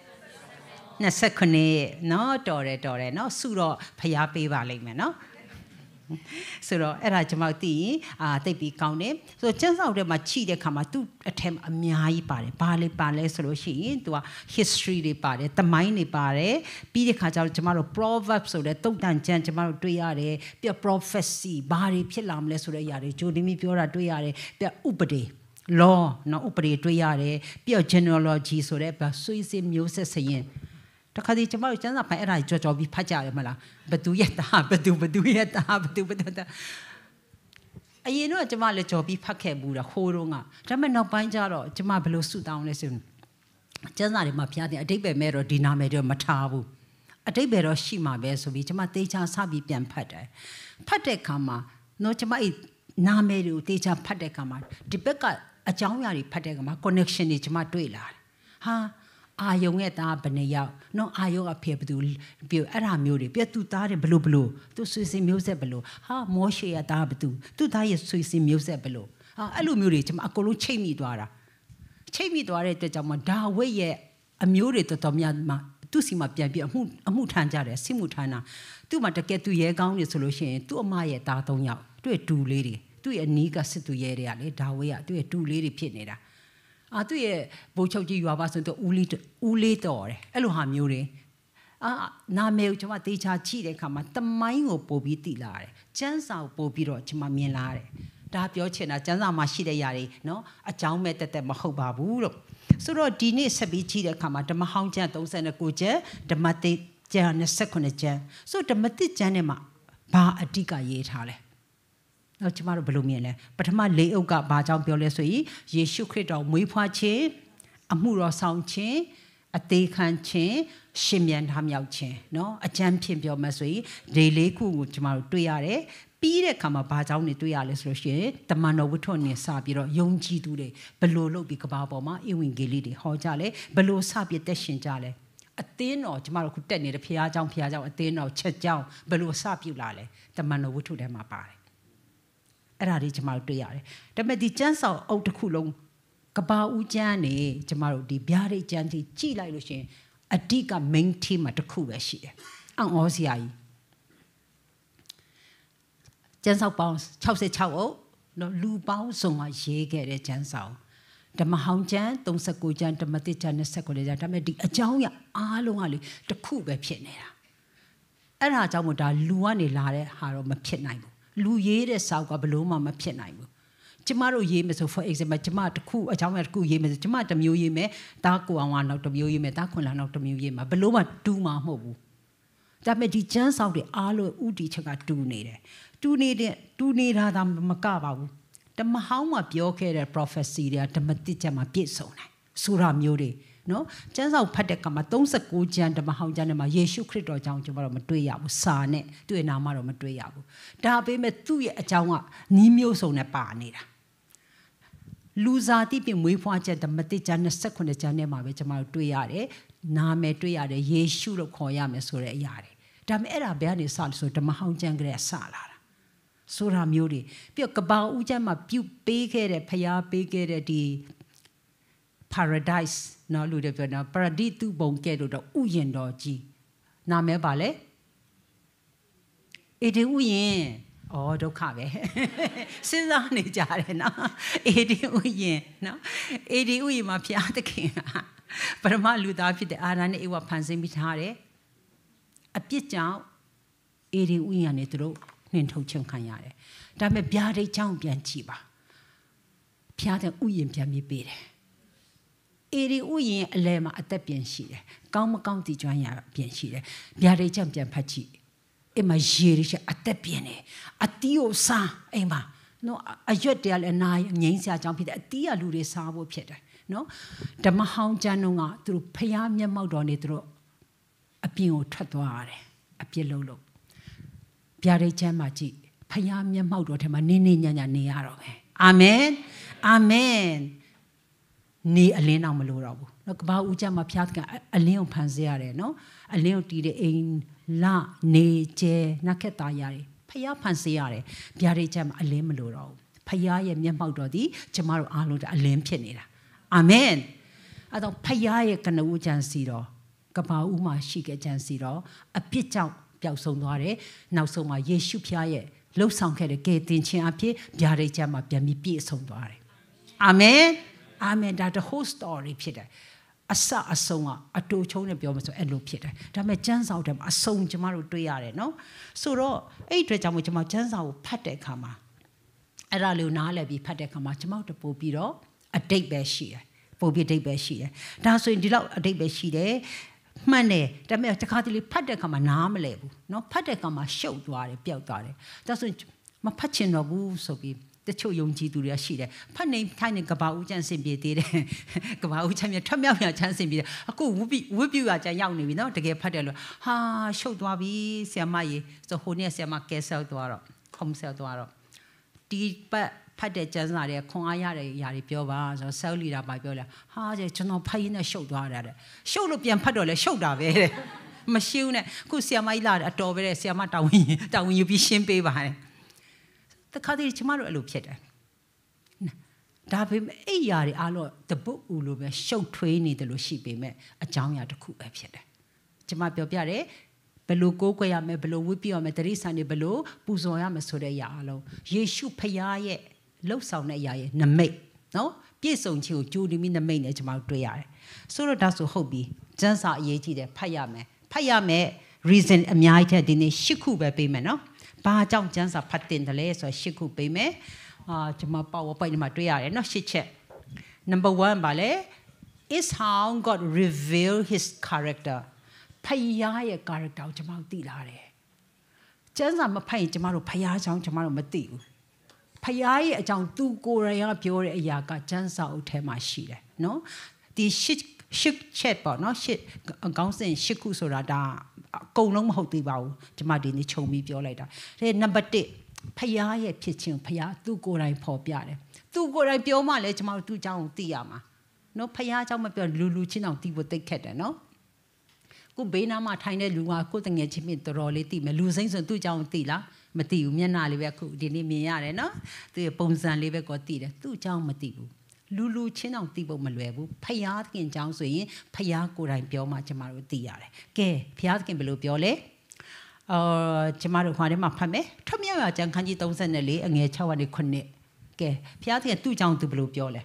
29နော်တော်တယ်တော်တယ်နော်စုတော့ဖျားပေးပါလိမ့်မယ်နော်ဆိုတော့အဲ့ဒါကျွန်မသိရင်အာသိပြီးကောင်းတယ်ဆိုတော့ကျမ်းစာအုပ်ထဲမှာခြိတဲ့ခါမှာသူ့အထက်အများကြီးပါတယ်ဘာလဲပါလဲဆိုလို့ရှိရင်သူက history တွေပါတယ်သမိုင်းတွေပါတယ်ပြီးတဲ့ခါကျတော့ကျွန်မတို့ proverb ဆိုတဲ့တုတ်တန်ကျမ်းကျွန်မတို့တွေ့ရတယ်ပြီး prophecy ဘာတွေဖြစ်လာမလဲဆိုတဲ့အရာတွေဂျိုဒီမီပြောတာတွေ့ရတယ်ပြီးဥပဒေ law နော်ဥပဒေတွေ့ရတယ်ပြီးတော့ genealogy ဆိုတဲ့ဗဆွေးစင်မျိုးဆက်စရင်တခါဒီကျမတို့ကျမ်းစာဖိုင်အဲ့ဒါကြော်ကြော်ပြီးဖတ်ကြရမလားဘသူရဲ့သားဘသူဘသူရဲ့သားဘသူဘသူသားအရင်တော့ကျမလည်းကြော်ပြီးဖတ်ခဲ့ဘူးတာခိုးတော့ကဒါပေမဲ့နောက်ပိုင်းကျတော့ကျမဘယ်လိုဆူတောင်းလဲဆိုကျမ်းစာတွေမှာဖျားတယ်အတိတ်ပဲမဲ့တော့ဒီနာမည်တော့မထားဘူးအတိတ်ပဲတော့ရှိမှာပဲဆိုပြီးကျမတေချာစပြီးပြန်ဖတ်တယ်ဖတ်တဲ့အခါမှာတော့ကျမအဲ့နာမည်တွေကိုတေချာဖတ်တဲ့အခါမှာဒီဘက်ကအကြောင်းအရာတွေဖတ်တဲ့အခါမှာ connection တွေကျမတွေ့လာတယ်ဟာအာယုံရဲ့သားဘယ်နှယောက်နော်အာယုံအဖေဘသူပြောအဲ့ဒါမျိုးတွေပြသူသားတယ်ဘလို့ဘလို့သူဆွေစင်မျိုးဆက်ဘလို့ဟာမောရှေရဲ့သားဘသူသူသားရဲ့ဆွေစင်မျိုးဆက်ဘလို့ဟာအဲ့လိုမျိုးတွေကျွန်မအကုန်လုံးချိတ်မိသွားတာချိတ်မိသွားတဲ့အတွက်ကြောင့်မဒါဝိတ်ရဲ့အမျိုးတွေတော်တော်များများသူ့စီမှာပြန်ပြီးအမှုအမှုထမ်းကြတယ်စစ်မှုထမ်းတာသူ့မှာတကယ်သူရဲကောင်းနေဆိုလို့ရှိရင်သူ့အမရဲ့သား၃ယောက်သူ့ရဲ့တူလေးတွေသူ့ရဲ့အနီးကစစ်သူရဲတွေကလေဒါဝိတ်ကသူ့ရဲ့တူလေးတွေဖြစ်နေတာအာသူ့ရဲ့ဘိုးချုပ်ကြီးရွာပါဆိုတော့ဦးလေးဦးလေးတော်တယ်အဲ့လိုဟာမျိုးတွေအာနာမည်ကိုကျွန်မတေချာကြည့်တဲ့အခါမှာတမိုင်းကိုပို့ပြီးသိလာတယ်ကျမ်းစာကိုပို့ပြီးတော့ကျွန်မမြင်လာတယ်ဒါပြောချင်တာကျမ်းစာမှာရှိတဲ့ຢာတွေနော်အကြောင်းမဲ့တက်တက်မဟုတ်ပါဘူးလို့ဆိုတော့ဒီနေ့ဆက်ပြီးကြည့်တဲ့အခါမှာဓမ္မဟောင်းကျမ်း39ကျမ်းဓမ္မသစ်ကျမ်း29ကျမ်းဆိုဓမ္မသစ်ကျမ်းထဲမှာဘာအဓိကရေးထားလဲတော့ကျမတို့ဘယ်လိုမြင်လဲပထမလေးအုပ်ကဘာကြောင့်ပြောလဲဆိုရင်ယေရှုခရစ်တော်မွေးဖွားခြင်းအမှုတော်ဆောင်ခြင်းအသေးခံခြင်းရှင်မြန်ထမြောက်ခြင်းเนาะအကျမ်းဖြင့်ပြောမှဆိုရင်ဒီလေးခုကိုကျမတို့တွေ့ရတယ်ပြီးတဲ့အခါမှာဘာကြောင့်နေတွေ့ရလဲဆိုလို့ရှိရင်တမန်တော်ဝတ္ထုနဲ့စပြီးတော့ယုံကြည်သူတွေဘလို့လုပ်ပြီးကဘာပေါ်မှာဧဝံဂေလိတွေဟောကြလဲဘလို့စပြီးတက်ရှင်ကြလဲအသင်းတော်ကျမတို့ခုတက်နေတဲ့ဖျားเจ้าဖျားเจ้าအသင်းတော်ချက်เจ้าဘလို့စပြုလာလဲတမန်တော်ဝတ္ထုထဲမှာပါတယ်အဲ့ဒါတွေကျမတို့တွေ့ရတယ်ဒါပေမဲ့ဒီကျမ်းစာအုပ်တစ်ခုလုံးကဘာဦးကျမ်းနေကျမတို့ဒီဗျာဒိတ်ကျမ်းကြီးကြည့်လိုက်လို့ရှိရင်အဓိက main theme မှာတစ်ခုပဲရှိတယ်အံ့ဩစရာကြီးကျမ်းစာပေါင်း၆၆အုပ်နော်လူပေါင်းစုံကရေးခဲ့တဲ့ကျမ်းစာဓမ္မဟောင်းကျမ်း၃၉ကျမ်းဓမ္မသစ်ကျမ်း၂၉ကျမ်းဒါပေမဲ့ဒီအကြောင်းရအားလုံးကလေတစ်ခုပဲဖြစ်နေတာအဲ့ဒါကြောင့်မို့ဒါလူကနေလာတဲ့ဟာတော့မဖြစ်နိုင်ဘူးလူရေးတဲ့စာကဘလို့မှမဖြစ်နိုင်ဘူးကျမတို့ရေးမယ်ဆို for example ကျမတခုအကြောင်းရတခုရေးမယ်ဆိုကျမတစ်မျိုးရေးမယ်တားကိုအောင်ကနောက်တစ်မျိုးရေးမယ်တားခွန်လာနောက်တစ်မျိုးရေးမှာဘလို့မှတူမှာမဟုတ်ဘူးဒါပေမဲ့ဒီကျမ်းစာတွေအားလုံးဥတီချက်ကတူနေတယ်တူနေတဲ့တူနေတာသာမကပါဘူးဓမ္မဟောင်းမှာပြောခဲ့တဲ့ prophecy တွေကဓမ္မတိကျမ်းမှာပြည့်စုံတယ်ဆိုတာမျိုးတွေနော်ကျမ်းစာဖတ်တဲ့ကမှာ၃၉ကျမ်းဓမ္မဟောင်းကျမ်းထဲမှာယေရှုခရစ်တော်အကြောင်းကျွန်တော်တို့မတွေ့ရဘူးစာနဲ့သူ့ရဲ့နာမတော့မတွေ့ရဘူးဒါပေမဲ့သူ့ရဲ့အကြောင်းကနီးမျိုးစုံနဲ့ပါနေတာလူစားတိပြင်မွေးဖွားချက်ဓမ္မတိကျမ်း၂၉ကျမ်းထဲမှာပဲကျွန်တော်တို့တွေ့ရတယ်နာမည်တွေ့ရတယ်ယေရှုလို့ခေါ်ရမယ်ဆိုတဲ့အရာတွေဒါပေမဲ့အဲ့ဒါဘယ်ကနေစလို့ဆိုဓမ္မဟောင်းကျမ်းကလေးစလာတာဆိုတာမျိုးတွေပြီးတော့ကဘာဦးကျမ်းမှာပြုပေးခဲ့တဲ့ဖျားပေးခဲ့တဲ့ဒီ paradise နော်လူတွေပြောတာပါရဒိတုဘုံကဲ့သို့တော့ဥယျာဉ်တော်ကြီးနာမည်ပါလေအေဒီဥယျာဉ်အော်ဒုက္ခပဲစဉ်းစားနေကြတယ်နော်အေဒီဥယျာဉ်နော်အေဒီဥယျာဉ်မှာဖျားသခင်ပရမလူသားဖြစ်တဲ့အာရန်နဲ့ဧဝဖန်ဆင်းပြီးထားတယ်အပြစ်ကြောင့်အေဒီဥယျာဉ်နဲ့သူတို့နှင်ထုတ်ခြင်းခံရတယ်ဒါပေမဲ့ဗျာဒိတ်ချောင်းပြန်ကြည့်ပါဖျားတဲ့ဥယျာဉ်ပြန်ပြီးပေးတယ်အေဒီဥယျာဉ်အလဲမှာအသက်ပြန်ရှိတယ်ကောင်းမကောင်းတည်ကျွမ်းရပြန်ရှိတယ်ဗျာဒိတ်ချောင်းပြန်ဖတ်ကြည့်အိမ်မှာရေရအသက်ပြန်တယ်အတီးကိုစားအိမ်မှာနော်အရွက်တည်းလည်းနာငိမ့်စရာကြောင်းဖြစ်တယ်အတီးကလူတွေစားဖို့ဖြစ်တယ်နော်ဓမ္မဟောင်းကျမ်းတော့ကသူတို့ဖျားမျက်မှောက်တော်နေသူတို့အပြင်ကိုထွက်သွားရတယ်အပြစ်လုံးလို့ဗျာဒိတ်ချမ်းမှာကြည့်ဖျားမျက်မှောက်တော်ထဲမှာနေနေညညနေရတော့မယ်အာမင်အာမင်နေအလင်းတော့မလို့တော့ဘူးနော်ကဘာဦးကျမ်းမှာဖျားကအလင်းကိုဖန်ဆင်းရတယ်နော်အလင်းကိုတီးတဲ့အိမ်လာနေကျဲနက်ခက်သားရတယ်ဖျားဖန်ဆင်းရတယ်ဗျာဒိတ်ချမ်းမှာအလင်းမလို့တော့ဘူးဖျားရဲ့မျက်မှောက်တော်ဒီကျမတို့အားလုံးအလင်းဖြစ်နေတာအာမင်အဲ့တော့ဖျားရဲ့ကနဦးကျမ်းစီတော်ကဘာဦးမှာရှိခဲ့ကျမ်းစီတော်အပြစ်ကြောင့်ပျောက်ဆုံးသွားတယ်နောက်ဆုံးမှာယေရှုဖျားရဲ့လှုပ်ဆောင်ခဲ့တဲ့ကယ်တင်ခြင်းအဖြစ်ဗျာဒိတ်ကျမ်းမှာပြန်ပြီးပြည့်စုံသွားတယ်အာမင်အာမင်ဒါ the whole story ဖြစ်တယ်အစအဆုံးကအတူချုံနဲ့ပြောမှဆိုအဲ့လိုဖြစ်တယ်ဒါပေမဲ့ကျမ်းစာထဲမှာအဆုံးကျမတို့တွေ့ရတယ်နော်ဆိုတော့အဲ့အတွက်ကြောင့်မို့ကျမကျမ်းစာကိုဖတ်တဲ့အခါမှာအဲ့ဒါလေးနားလည်ပြီးဖတ်တဲ့အခါမှာကျမတို့ပို့ပြီးတော့အတိတ်ပဲရှိတယ်ပို့ပြီးအတိတ်ပဲရှိတယ်ဒါဆိုရင်ဒီလောက်အတိတ်ပဲရှိတယ်မှန်တယ်ဒါပေမဲ့တခါတလေဖတ်တဲ့အခါမှာနားမလဲဘူးเนาะဖတ်တဲ့အခါမှာရှုပ်သွားတယ်ပျောက်သွားတယ်ဒါဆိုရင်မဖတ်ချင်တော့ဘူးဆိုပြီးတချို့ယုံကြည်သူတွေရှိတယ်ဖတ်နေထိုင်နေကဘာဦးချမ်းစင်ပြေသေးတယ်ကဘာဦးချမ်းမြထွက်မြောက်ရချမ်းစင်ပြေတယ်အခုဝပြဝပြရချမ်းရောက်နေပြီเนาะတကယ်ဖတ်တယ်လို့ဟာရှုပ်သွားပြီဆရာမကြီးဆိုဟိုနေ့ဆရာမကဲဆယ်သွားတော့ခုံဆယ်သွားတော့ဒီပတ်ဖတ်တဲ့ကျမ်းစာတွေခွန်အားရတဲ့ຢာတွေပြောပါဆိုတော့ဆယ်လီတာပါပြောလာဟာကျကျွန်တော်ဖတ်ရင်းနဲ့ရှုပ်သွားတာတဲ့ရှုပ်လို့ပြန်ဖတ်တော့လဲရှုပ်တာပဲတဲ့မရှိဘူးနဲ့ခုဆီယမကြီးလာတယ်အတော်ပဲတဲ့ဆီယမတောင်းဝင်တောင်းဝင်ယူပြီးရှင်းပေးပါတယ်တခါတည်းကျမတို့အဲ့လိုဖြစ်တယ်ဒါပေမဲ့အဲ့ຢာတွေအားလို့တပုတ်ဦးလိုပဲရှုပ်ထွေးနေတယ်လို့ရှိပေမဲ့အကြောင်းအရာတစ်ခုပဲဖြစ်တယ်ကျမပြောပြတယ်ဘယ်လိုကိုးကွယ်ရမယ်ဘယ်လိုဝတ်ပြရမယ်တရိษံတွေဘယ်လိုပူဇော်ရမယ်ဆိုတဲ့အရာအလုံးယေရှုဖခင်ရဲ့လှုပ်ဆောင်တဲ့အရာရဲ့နမိတ်နော်ပြည့်စုံခြင်းကိုကြိုးနေပြီးနမိတ်နဲ့ကျမတို့တွေ့ရတယ်ဆိုတော့ဒါဆိုဟုတ်ပြီကျမ်းစာအရေးကြီးတယ်ဖတ်ရမယ်ဖတ်ရမယ် reason အများကြီးတဲ့ဒီနေ့ရှစ်ခုပဲပေးမယ်နော်ဘာကြောင့်ကျမ်းစာဖတ်တင်တယ်လဲဆိုတော့ရှစ်ခုပေးမယ်အာကျမ PowerPoint မှာတွေ့ရတယ်နော်ရှစ်ချက် number one ပါလေ is how God reveal his character ဖခင်ရဲ့ character ကိုကျမတို့သိလာတယ်ကျမ်းစာမဖတ်ရင်ကျမတို့ဖခင်အကြောင်းကျမတို့မသိဘူးဖခင်ရဲ့အကြောင်းသူကိုယ်တိုင်ကပြောတဲ့အရာကကျမ်းစာအုပ်ထဲမှာရှိတယ်နော်ဒီရှစ်ရှစ်ချက်ပေါ့နော်ရှစ်အကောင်းစဉ်ရှစ်ခုဆိုတာဒါအကုန်လုံးမဟုတ်သေးပါဘူးကျမဒီနေ့ခြုံပြီးပြောလိုက်တာဒါ number one ဖယားရဲ့ဖြစ်ခြင်းဖယားသူ့ကိုယ်တိုင်ဖော်ပြတယ်သူ့ကိုယ်တိုင်ပြောမှလည်းကျမတို့သူ့အကြောင်းကိုသိရမှာနော်ဖယားအကြောင်းမပြောလူလူချင်းအောင်သိဖို့သိခက်တယ်နော်ကိုဘေးနားမှာထိုင်တဲ့လူကကိုယ်တငယ်ချင်းမြင့်တော်တော်လေးသိမယ်လူစိမ့်ဆိုသူ့အကြောင်းသိလားမသိဘူးမျက်နှာလေးပဲအခုဒီနေ့မြင်ရတယ်နော်သူရဲ့ပုံစံလေးပဲကိုသိတယ်သူ့အကြောင်းမသိဘူးလူလူချင်းအောင်သိဖို့မလွယ်ဘူးဖယားသခင်အကြောင်းဆိုရင်ဖယားကိုယ်တိုင်ပြောမှကျမတို့သိရတယ်ကဲဖယားသခင်ဘယ်လိုပြောလဲအော်ကျမတို့ဟိုထဲမှာဖတ်မယ်ထွတ်မြောက်ရာကျမ်းခန်းကြီး၃၄အငယ်၆ကနေခုနှစ်ကဲဖယားသခင်သူ့အကြောင်းသူဘယ်လိုပြောလဲ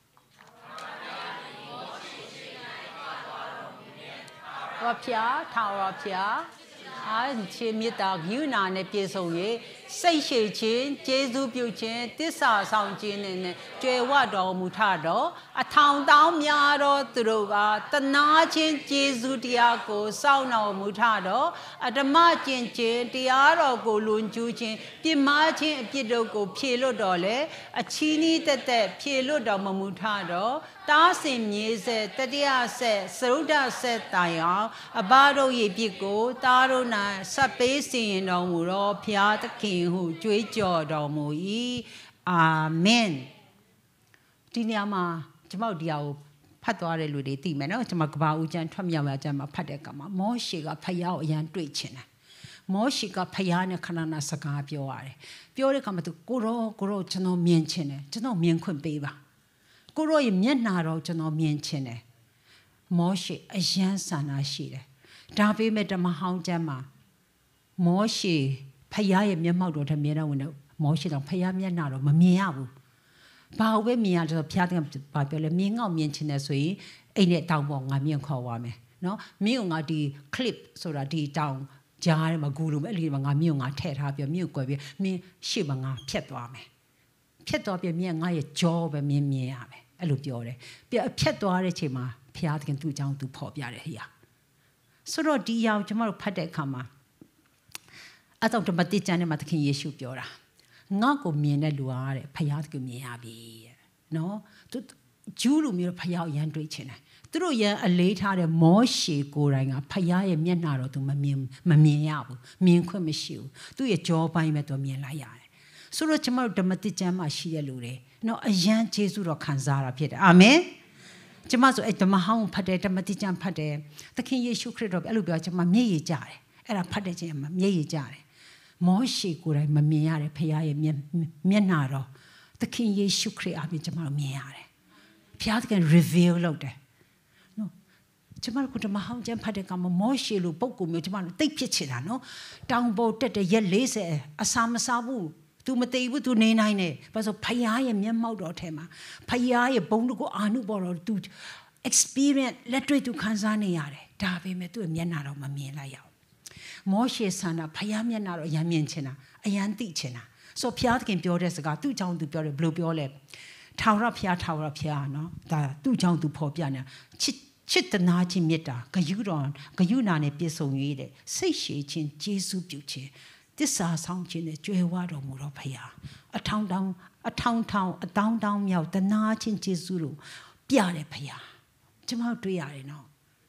ဝဖျားထာဝရဖျားအားချင်းမြတ်တာယူနာနဲ့ပြေဆုံး၍စိတ်ရှိခြင်းကျေးဇူးပြုခြင်းတစ္ဆာဆောင်ခြင်းနဲ့ကြွယ်ဝတော်မူထတော့အထောင်တောင်းများသောသူတို့ကတနာခြင်းကျေးဇူးတရားကိုစောင့်တော်မူထတော့အဓမ္မကျင့်ခြင်းတရားတော်ကိုလွန်ကျူးခြင်းပြစ်မှားခြင်းအပြစ်တို့ကိုဖြေလွတ်တော်လေအချီးနီးတက်တက်ဖြေလွတ်တော်မမူထတော့တားစင်မြေဆက်တတိယဆက်သရုဒ္ဓဆက်တိုင်အောင်အဘတို့ရဲ့ပြစ်ကိုတားတို့၌ဆက်ပေးစီရင်တော်မူတော့ဖျားသခင်ဟုကြွေးကြော်တော်မူ၏အာမင်ဒီနေရာမှာကျွန်တော်ဒီဟာကိုဖတ်သွားတဲ့လူတွေသိမယ်နော်ကျွန်မကဘာဦးကျမ်းထွက်မြောက်ရာကျမ်းမှာဖတ်တဲ့အခါမှာမောရှေကဖျားကိုအရန်တွေ့ချင်တယ်မောရှေကဖျားနဲ့ခဏနာစကားပြောရတယ်ပြောတဲ့အခါမှာသူကိုရောကိုရောကျွန်တော်မြင်ချင်တယ်ကျွန်တော်မြင်ခွင့်ပေးပါကိုရောရဲ့မျက်နှာတော့ကျွန်တော်မြင်ချင်တယ်မောရှေအယံဆန္ဒရှိတယ်ဒါပေမဲ့ဓမ္မဟောင်းကျမ်းမှာမောရှေဖယားရဲ့မျက်မှောက်တော်ထမြဲတမ်းဝင်တော့မောရှေတော့ဖယားမျက်နှာတော့မမြင်ရဘူးဘာလို့ပဲမြင်ရလဲဆိုဖယားကဘာပြောလဲမြင်ငေါ့မြင်ချင်တယ်ဆိုရင်အိမ်နဲ့တောင်ပေါ်ငါမြင်ခေါ်သွားမယ်နော်မင်းကငါဒီ clip ဆိုတာဒီတောင်ကြားထဲမှာဂူလိုမဲ့အဲ့ဒီမှာငါမြင်ငါထည့်ထားပြမြင်ကွယ်ပြမင်းရှေ့မှာငါဖြတ်သွားမယ်ဖြတ်သွားပြမြင်ငါရဲ့ကြောပဲမြင်မြင်ရမယ်အဲ့လိုပြောတယ်ပြဖြတ်သွားတဲ့ချိန်မှာဖယားသခင်သူ့အကြောင်းသူဖော်ပြတယ်ဟိယာဆိုတော့ဒီအောင်ကျွန်တော်တို့ဖတ်တဲ့အခါမှာအဲ့တော့ဓမ္မတိကျမ်းထဲမှာသခင်ယေရှုပြောတာငါ့ကိုမြင်တဲ့လူအားတဲ့ဖယားသခင်မြင်ရပြီတဲ့နော်သူဂျူးလူမျိုးဖယားကိုရန်တွေးချင်တယ်သူတို့ရန်အလေးထားတဲ့မောရှေကိုယ်တိုင်ကဖယားရဲ့မျက်နှာတော့သူမမြင်မမြင်ရဘူးမြင်ခွင့်မရှိဘူးသူ့ရဲ့ကြောပိုင်းပဲသူမြင်လိုက်ရတယ်ဆိုတော့ကျွန်တော်ဓမ္မတိကျမ်းမှာရှိတဲ့လူတွေနော်အယံကျေးဇူးတော်ခံစားရတာဖြစ်တယ်အာမင်ကျွန်မဆိုအဲ့ဓမ္မဟောင်းဖတ်တယ်ဓမ္မတိကျမ်းဖတ်တယ်သခင်ယေရှုခရစ်တော်အဲ့လိုပြောကျွန်မမျက်ရည်ကျတယ်အဲ့ဒါဖတ်တဲ့ချိန်မှာမျက်ရည်ကျတယ်မောရှေကိုယ်တိုင်မမြင်ရတဲ့ဖခင်ရဲ့မျက်မျက်နှာတော့သခင်ယေရှုခရစ်အပြင်ကျွန်မတို့မြင်ရတယ်ဖခင်က reveal လုပ်တယ်နော်ကျွန်မတို့ကဓမ္မဟောင်းကျမ်းဖတ်တဲ့ကမှာမောရှေလိုပုံကူမျိုးကျွန်မတို့တိတ်ဖြစ်ချင်တာနော်တောင်ပေါ်တက်တဲ့ရက်၄၀အစာမစားဘူးသူမသိဘူး तू နေနိုင်တယ်ဘာလို့ဖခင်ရဲ့မျက်မှောက်တော်ထဲမှာဖခင်ရဲ့ဘုံတကိုအာနုဘော်တော် तू experience လက်တွေ့ तू ခံစားနေရတယ်ဒါပေမဲ့ तू ရဲ့မျက်နှာတော့မမြင်လိုက်ရအောင်မောရှေဆန္ဒဖယားမျက်နှာတော့အယံမြင်ချင်တာအယံသိချင်တာဆိုဖယားသခင်ပြောတဲ့စကားသူ့ကြောင့်သူပြောတယ်ဘယ်လိုပြောလဲထာဝရဖယားထာဝရဖယားနော်ဒါသူ့ကြောင့်သူဖော်ပြနေတာချစ်ချစ်တနာခြင်းမေတ္တာဂယုတော်ဂယုနာနဲ့ပြည့်စုံရတဲ့စိတ်ရှည်ခြင်းကျေးဇူးပြုခြင်းတစ္ဆာဆောင်ခြင်းနဲ့ကြွယ်ဝတော်မူတော်ဖယားအထောင်တောင်အထောင်ထောင်အတောင်တောင်မြောက်တနာခြင်းကျေးဇူးတို့ပြတယ်ဖယားကျွန်တော်တွေ့ရတယ်နော်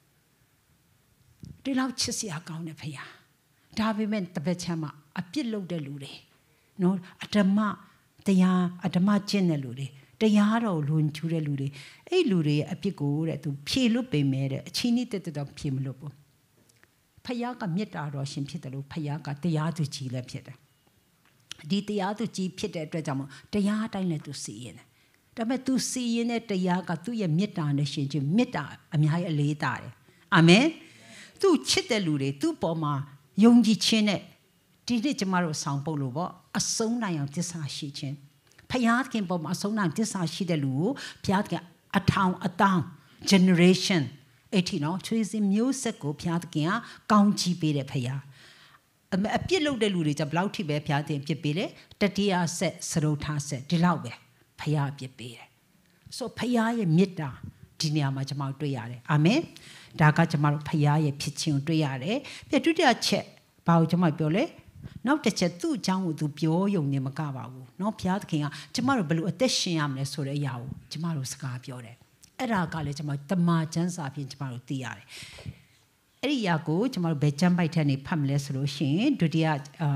ဒီလောက်ချစ်စရာကောင်းတယ်ဖယားဒါပေမဲ့တပည့်ချမ်းမှာအပြစ်လုပ်တဲ့လူတွေနော်အဓမ္မတရားအဓမ္မကျင့်တဲ့လူတွေတရားတော်လွန်ကျူးတဲ့လူတွေအဲ့လူတွေရဲ့အပြစ်ကိုတဲ့သူဖြေလွတ်ပေမဲ့တဲ့အချင်းဤတက်တော့ဖြေမလွတ်ဘူးဖယားကမေတ္တာတော်ရှင်ဖြစ်တယ်လို့ဖယားကတရားသူကြီးလည်းဖြစ်တယ်ဒီတရားသူကြီးဖြစ်တဲ့အတွက်ကြောင့်မို့တရားအတိုင်းလည်းသူစီရင်တယ်ဒါပေမဲ့သူစီရင်တဲ့တရားကသူ့ရဲ့မေတ္တာနဲ့ရှင်ခြင်းမေတ္တာအများကြီးအလေးတာတယ်အာမင်သူချစ်တဲ့လူတွေသူ့ပေါ်မှာယုံကြည်ခြင်းနဲ့ဒီနေ့ကျမတို့ဆောင်ပုတ်လို့ပေါ့အဆုံးနိုင်အောင်တစ္ဆာရှိခြင်းဖယားခင်ပေါ်မှာအဆုံးနိုင်တစ္ဆာရှိတဲ့လူကိုဖယားကအထောင်အတောင် generation အဲ့ဒီနော်ချွေးစင်မျိုးဆက်ကိုဖယားခင်ကကောင်းချီးပေးတယ်ဖယားအပြစ်လုပ်တဲ့လူတွေကြဘလောက်ထိပဲဖယားတင်ပြစ်ပေးတယ်တတိယဆက်စရုထားဆက်ဒီလောက်ပဲဖယားပြစ်ပေးတယ်ဆိုဖယားရဲ့မေတ္တာဒီနေရာမှာကျမတို့တွေ့ရတယ်အာမင်ဒါကကျမတို့ဖယားရဲ့ဖြစ်ခြင်းကိုတွေ့ရတယ်ပြဒုတိယချက်ဘာကိုကျမပြောလဲနောက်တစ်ချက်သူ့အကြောင်းကိုသူပြောယုံနေမကပါဘူးเนาะဘုရားသခင်ကကျမတို့ဘယ်လိုအသက်ရှင်ရမလဲဆိုတဲ့အရာကိုကျမတို့စကားပြောတယ်အဲ့ဒါကလည်းကျမတို့တမန်ကျမ်းစာဖြင့်ကျမတို့သိရတယ်အဲ့ဒီအရာကိုကျမတို့ဘယ်ကျမ်းပိုက်ထက်နေဖတ်မလဲဆိုလို့ရှိရင်ဒုတိယအာ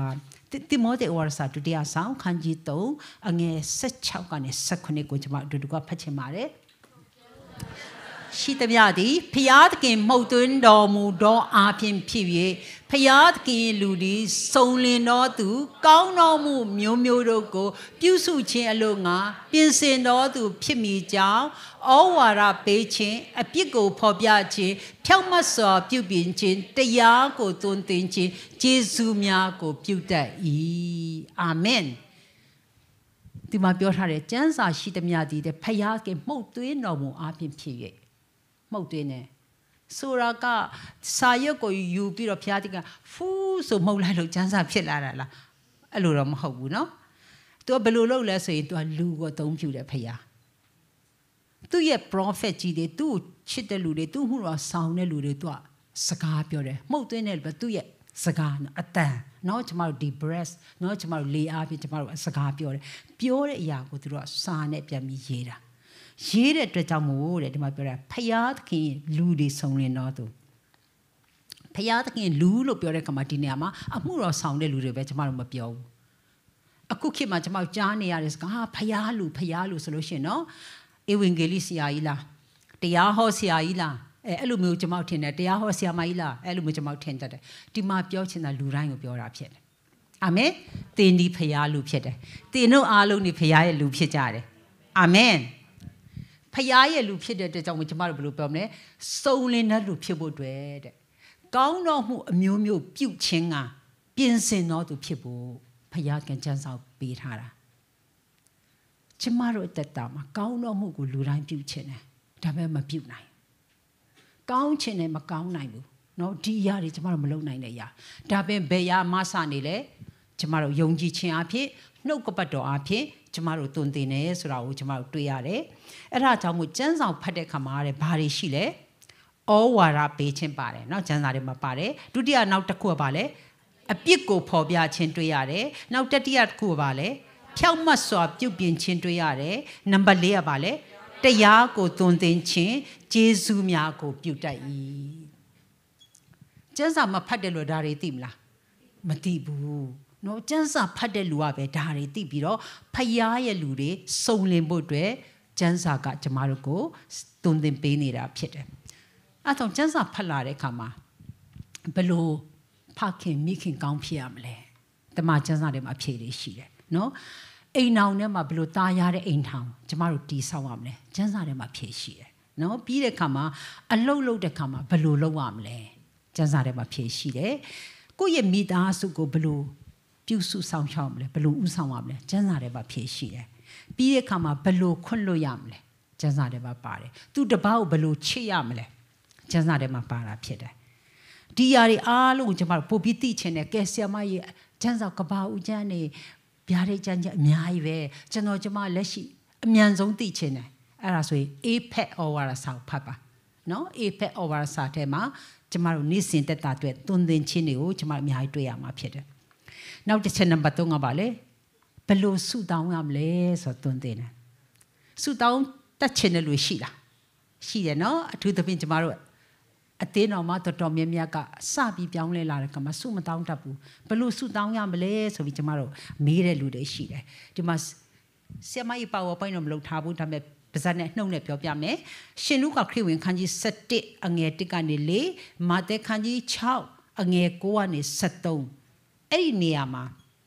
တိမောသေဩဝါဒစာဒုတိယဆောင်ခန်းကြီးသုံးအငယ်၁၆ကနေ၁၉ကိုကျွန်မအတူတူကဖတ်ချင်ပါတယ်ရှိသမျှသည်ဖျားသခင်မှုတ်သွင်းတော်မူသောအားဖြင့်ဖြစ်၍ဖျားသခင်လူသည်စုံလင်တော်သူကောင်းတော်မူမျိုးမျိုးတို့ကိုပြုစုခြင်းအလို့ငါပြင်ဆင်တော်သူဖြစ်မိကြောင်းဩဝါဒပေးခြင်းအပြစ်ကိုဖော်ပြခြင်းဖြောင့်မတ်စွာပြုပြင်ခြင်းတရားကိုသွန်သင်ခြင်းကျေးဇူးများကိုပြုတတ်၏အာမင်ဒီမှာပြောထားတဲ့ကျမ်းစာရှိသမျှသည်ဖျားသခင်မှုတ်သွင်းတော်မူအားဖြင့်ဖြစ်၍မှုတ်သွင်းတယ်ဆိုရာကစာရွက်ကိုယူပြီးတော့ဖျားသခင်ဖူးဆိုမှုတ်လိုက်လို့ကျမ်းစာဖြစ်လာတာလားအဲ့လိုတော့မဟုတ်ဘူးเนาะသူကဘယ်လိုလုပ်လဲဆိုရင်သူကလူကိုအသုံးပြုတယ်ဖျားသူရဲ့ prophet ကြီးတွေသူ့ချစ်တဲ့လူတွေသူ့မှုတော်ဆောင်တဲ့လူတွေသူကစကားပြောတယ်မှုတ်သွင်းတယ်ပဲသူရဲ့စကားအတန်เนาะကျမတို့ဒီ breast เนาะကျမတို့လေအားဖြင့်ကျမတို့စကားပြောတယ်ပြောတဲ့အရာကိုသူတို့ကစာနဲ့ပြန်ပြီးရေးတာရေးတဲ့အတွက်ကြောင့်မို့တဲ့ဒီမှာပြောတာဖျားသခင်လူတွေစုံလင်တော်သူဖျားသခင်လူလို့ပြောတဲ့အခါမှာဒီနေရာမှာအမှုတော်ဆောင်တဲ့လူတွေပဲကျမတို့မပြောဘူးအခုခေတ်မှာကျမတို့ကြားနေရတဲ့စကားဟာဖျားလူဖျားလူဆိုလို့ရှိရင်နော်ဧဝံဂေလိဆရာကြီးလားတရားဟောဆရာကြီးလားအဲအဲ့လိုမျိုးကျမတို့ထင်တယ်တရားဟောဆရာမကြီးလားအဲ့လိုမျိုးကျမတို့ထင်တတ်တယ်ဒီမှာပြောချင်တာလူတိုင်းကိုပြောတာဖြစ်တယ်အာမင်သင်ဒီဖျားလူဖြစ်တယ်သင်တို့အားလုံးဒီဖျားရဲ့လူဖြစ်ကြတယ်အာမင်ဖျားရဲ့လူဖြစ်တဲ့အတွက်ကြောင့်ကျမတို့ဘယ်လိုပြောမလဲစုံလင်တဲ့လူဖြစ်ဖို့အတွက်တဲ့ကောင်းတော်မှုအမျိုးမျိုးပြုခြင်းကပြင်ဆင်တော်သူဖြစ်ဖို့ဖျားကကျမ်းစာပေးထားတာကျမတို့အသက်တာမှာကောင်းတော်မှုကိုလူတိုင်းပြုခြင်းတယ်ဒါပေမဲ့မပြုနိုင်ကောင်းခြင်းနဲ့မကောင်းနိုင်ဘူးเนาะဒီအရာတွေကျမတို့မလုပ်နိုင်တဲ့အရာဒါပေမဲ့ဘယ်ရာမဆနေလဲကျမတို့ယုံကြည်ခြင်းအဖြစ်နှုတ်ကပတ်တော်အဖြစ်ကျမတို့တုံတင်နေဆိုတာကိုကျမတို့တွေ့ရတယ်အဲ့ဒါကြောင့်မို့ကျမ်းစာဖတ်တဲ့အခါမှာတဲ့ဘာတွေရှိလဲဩဝါဒပေးခြင်းပါတယ်เนาะကျမ်းစာတွေမှာပါတယ်ဒုတိယနောက်တစ်ခုကဘာလဲအပြစ်ကိုဖော်ပြခြင်းတွေ့ရတယ်နောက်တတိယတစ်ခုကဘာလဲဖြောင့်မတ်စွာပြုပြင်ခြင်းတွေ့ရတယ်နံပါတ်၄ကဘာလဲတရားကိုသွန်သင်ခြင်းကျေးဇူးများကိုပြုတတ်၏ကျမ်းစာမှာဖတ်တယ်လို့ဒါတွေသိမလားမသိဘူးနော်ကျမ်းစာဖတ်တဲ့လူကပဲဒါတွေသိပြီးတော့ဖယားရဲ့လူတွေစုံလင်ဖို့အတွက်ကျမ်းစာကကျမတို့ကိုသွန်သင်ပေးနေတာဖြစ်တယ်အဲဒါကျမ်းစာဖတ်လာတဲ့အခါမှာဘယ်လိုဖခင်မိခင်ကောင်းဖြစ်ရမလဲတမန်ကျမ်းစာတွေမှာအဖြေတွေရှိတယ်နော်အိမ်ထောင်ထဲမှာဘယ်လိုတာယာတဲ့အိမ်ထောင်ကျမတို့တည်ဆောက်ရမလဲကျမ်းစာထဲမှာဖြေရှိတယ်နော်ပြီးတဲ့အခါမှာအလုတ်လုတ်တဲ့အခါမှာဘယ်လိုလုပ်ရမလဲကျမ်းစာထဲမှာဖြေရှိတယ်ကိုယ့်ရဲ့မိသားစုကိုဘယ်လိုပြုစုဆောင်ရှောက်မလဲဘယ်လိုဥဆောင်ရမလဲကျမ်းစာထဲမှာဖြေရှိတယ်ပြီးတဲ့အခါမှာဘယ်လိုခွင့်လွှတ်ရမလဲကျမ်းစာထဲမှာပါတယ်သူတပားကိုဘယ်လိုချစ်ရမလဲကျမ်းစာထဲမှာပါတာဖြစ်တယ်ဒီຢာတွေအားလုံးကိုကျမတို့ပို့ပြီးသိချင်တယ်ကဲဆရာမရဲ့ကျမ်းစာကဘာဦးကျမ်းနေဗျာဒိတ်ကျမ်းကျအများကြီးပဲကျွန်တော်ကျမလက်ရှိအမြန်ဆုံးသိချင်တယ်အဲ့ဒါဆိုရင် A P E Cဩဝါဒစာဖတ်ပါနော် A P E Cဩဝါဒစာထဲမှာကျမတို့နေ့စဉ်တက်တာအတွက်သွန်သင်ခြင်းတွေကိုကျမတို့အများကြီးတွေ့ရမှာဖြစ်တယ်နောက်တစ်ချက်နံပါတ်၃ကပါလေဘယ်လိုဆုတောင်းရမလဲဆိုတော့သွန်သင်တယ်ဆုတောင်းတတ်ချင်တဲ့လူရှိလားရှိတယ်နော်အထူးသဖြင့်ကျမတို့အသေးတော်မှာတော်တော်များများကစပြီးပြောင်းလဲလာတဲ့ကမှဆုမတောင်းတတ်ဘူးဘယ်လိုဆုတောင်းရမလဲဆိုပြီးကျမတို့မေးတဲ့လူတွေရှိတယ်ဒီမှာဆရာမကြီး PowerPoint တော့မလုပ်ထားဘူးဒါပေမဲ့ပါဇက်နဲ့နှုတ်နဲ့ပြောပြမယ်ရှင်လုကာခရစ်ဝင်ခန်းကြီး၁၁အငယ်၁ကနေ၄မာသဲခန်းကြီး၆အငယ်၉ကနေ၁၃အဲ့ဒီနေရာမှာ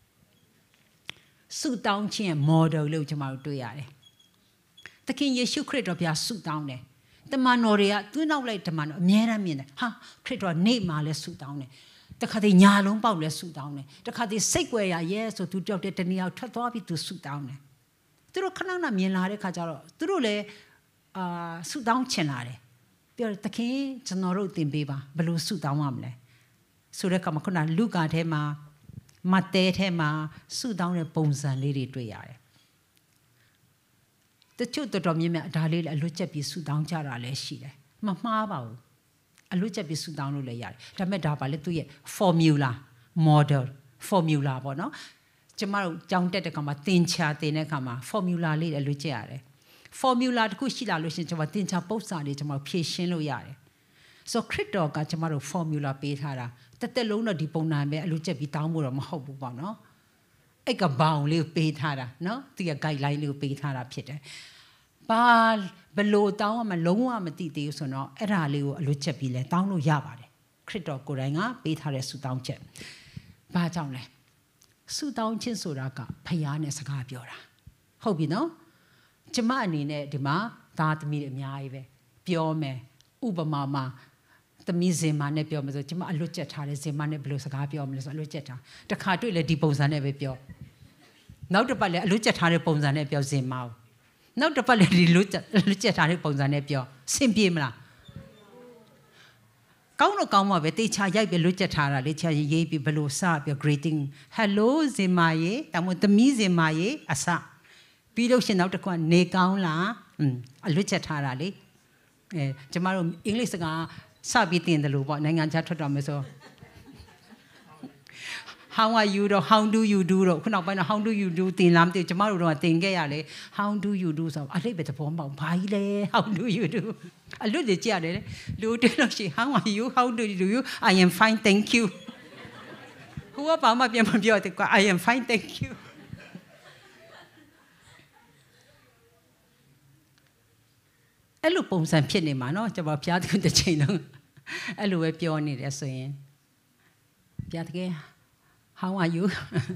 ဆုတောင်းခြင်း model လို့ကျမတို့တွေ့ရတယ်သခင်ယေရှုခရစ်တော်ဘုရားဆုတောင်းတယ်တမန်တော်တွေကသူ့နောက်လိုက်တမန်တော်အမြဲတမ်းမြင်တယ်ဟာခရစ်တော်နေ့မှာလဲဆုတောင်းတယ်တခါတည်းညာလုံးပေါက်လဲဆုတောင်းတယ်တခါတည်းစိတ်ွယ်ရရဲဆိုသူတောက်တဲ့တနည်းအောင်ထွက်သွားပြီးသူဆုတောင်းတယ်သူတို့ခဏခဏမြင်လာတဲ့ခါကျတော့သူတို့လည်းအာဆုတောင်းချင်လာတယ်ပြောတခင်ကျွန်တော်တို့သင်ပေးပါဘယ်လိုဆုတောင်းရမလဲဆိုတဲ့ကမှာခုနလူကာထဲမှာမဿဲထဲမှာဆုတောင်းတဲ့ပုံစံလေးတွေတွေ့ရတယ်တချို့တော်တော်များများဒါလေးလည်းအလွတ်ချက်ပြီးဆူတောင်းကြတာလည်းရှိတယ်မမှားပါဘူးအလွတ်ချက်ပြီးဆူတောင်းလို့လည်းရတယ်ဒါပေမဲ့ဒါပါလေသူရဲ့ formula model formula ပေါ့နော်ကျမတို့ကြောင်းတက်တဲ့ခါမှာသင်ချာသင်တဲ့ခါမှာ formula လေးလည်းအလွတ်ချက်ရတယ် formula တခုရှိလာလို့ရှိရင်ကျမသင်ချာပု္ပ္ပစာလေးကျမဖြည့်ရှင်းလို့ရတယ်ဆိုခရစ်တော်ကကျမတို့ formula ပေးထားတာတက်တက်လုံးတော့ဒီပုံစံပဲအလွတ်ချက်ပြီးတောင်းဖို့တော့မဟုတ်ဘူးပေါ့နော်အဲ့ကဘောင်လေးကိုပေးထားတာနော်သူက guideline လေးကိုပေးထားတာဖြစ်တယ်ဘာဘလို့တောင်းရမှလုံးဝမသိသေးဘူးဆိုတော့အဲ့ဒါလေးကိုအလွတ်ချက်ပြီးလဲတောင်းလို့ရပါတယ်ခရစ်တော်ကိုယ်တိုင်ကပေးထားတဲ့ဆုတောင်းချက်ဘာကြောင့်လဲဆုတောင်းခြင်းဆိုတာကဖခင်နဲ့စကားပြောတာဟုတ်ပြီနော်ကျမအနေနဲ့ဒီမှာသားသမီးတွေအများကြီးပဲပြောမယ်ဥပမာမှာသမီးစင်မနဲ့ပြောမယ်ဆိုကျမအလွတ်ချက်ထားတယ်စင်မနဲ့ဘယ်လိုစကားပြောမလဲဆိုအလွတ်ချက်ထားတခါတွေ့လဲဒီပုံစံနဲ့ပဲပြောနောက်တစ်ပတ်လဲအလွတ်ချက်ထားတဲ့ပုံစံနဲ့ပြောစင်မအောင်နောက်တစ်ပတ်လဲဒီလွတ်ချက်လွတ်ချက်ထားတဲ့ပုံစံနဲ့ပြောဆင်ပြေမလားကောင်းတော့ကောင်းမှာပဲတေချာရိုက်ပြီးလွတ်ချက်ထားတာလေချာရေးပြီးဘယ်လိုစပြော greeting hello စင်မရေတမို့သမီးစင်မရေအစပြီးလို့ရှင်နောက်တစ်ခါနေကောင်းလားအလွတ်ချက်ထားတာလေအဲကျမတို့အင်္ဂလိပ်စကားစပြီးတင်တယ်လို့ပေါ့နိုင်ငံခြားထွက်တော်မယ်ဆို how are you တော့ how do you do တော့ခုနောက်ပိုင်းတော့ how do you do တင်လားမသိဘူးကျမတို့တော့တင်ခဲ့ရလေ how do you do ဆိုအလိပ်ပဲသဘောပေါက်ဘာကြီးလဲ how do you do အလွတ်ကြီးကြရတယ်လူတင်လို့ရှိ how are you how do you do you I am fine thank you ဟိုကဘာမှပြန်မပြောတဲ့ကွာ I am fine thank youအဲ့လိုပုံစံဖြစ်နေမှာနော်ကျွန်တော်ဘုရားသခင်တစ်ချိန်လုံးအဲ့လိုပဲပြောနေတယ်ဆိုရင်ဘုရားသခင် how are you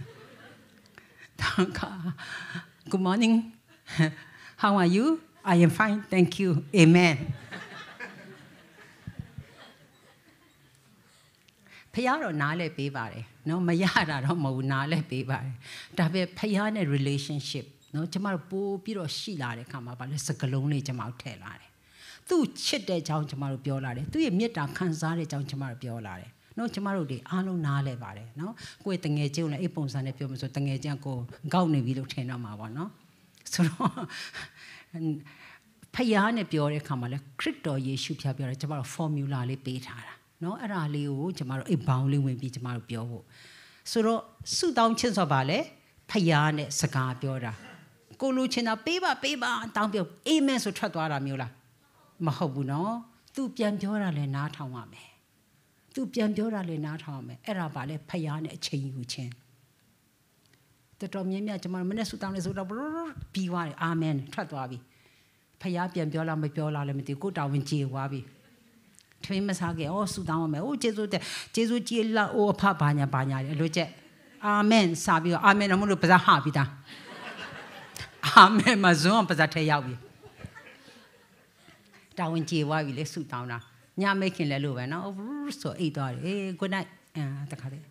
good morning how are you I am fine thank you amen ဖခင်တော့နားလဲပေးပါတယ်နော်မရတာတော့မဟုတ်နားလဲပေးပါတယ်ဒါပေမဲ့ဖခင်နဲ့ relationshipနော်ကျမတို့ပို့ပြီးတော့ရှိလာတဲ့ခါမှာဗာလဲစကလုံးလေးကျမတို့ထည့်လာတယ်သူ့ချစ်တဲ့အကြောင်းကျမတို့ပြောလာတယ်သူ့ရဲ့မေတ္တာခံစားတဲ့အကြောင်းကျမတို့ပြောလာတယ်နော်ကျမတို့ဒီအားလုံးနားလဲပါတယ်နော်ကိုယ့်တငယ်ချင်းကိုလည်းအဲ့ပုံစံနဲ့ပြောမှဆိုတငယ်ချင်းကိုဂေါက်နေပြီလို့ထင်တော့မှာပေါ့နော်ဆိုတော့ဖယားနဲ့ပြောတဲ့ခါမှာလဲခရစ်တော်ယေရှုဖျားပြောတယ်ကျမတို့ formula လေးပေးထားတာနော်အဲ့ဒါလေးကိုကျမတို့အဲ့ဘောင်းလေးဝင်ပြီးကျမတို့ပြောဖို့ဆိုတော့ဆုတောင်းခြင်းဆိုပါလေဖယားနဲ့စကားပြောတာကိုလူချင်းတာပေးပါပေးပါတောင်းပြောအာမင်ဆိုထွက်သွားတာမျိုးလားမဟုတ်ဘူးနော်သူပြန်ပြောတာလဲနားထောင်ရမယ်သူပြန်ပြောတာလဲနားထောင်ရမယ်အဲ့ဒါပါလဲဖယားနဲ့အချိန်ယူခြင်းတော်တော်များများကျွန်တော်မနေ့ဆုတောင်းလဲဆိုတော့ပြီးသွားတယ်အာမင်ထွက်သွားပြီဖယားပြန်ပြောလားမပြောလားလည်းမသိဘူးကိုတောင်းဝင်ကြေသွားပြီထမင်းမစားခဲ့အော်ဆုတောင်းရမယ်အိုးကျေးဇူးတဲ့ကျေးဇူးကြီးလားအိုးအဖဘာညာဘာညာလေအလို့ကျက်အာမင်စာပြီးတော့အာမင်တော့မလို့ပါးစားဟပြီးသားအာမင်မဇွန်ပါးစားထဲရောက်ပြီတောင်းဝင်ကြေသွားပြီလေဆုတောင်းတာညမိတ်ခင်လဲလို့ပဲနော်ဆိုအိတ်သွားတယ်အေး good night အဲတခါတည်း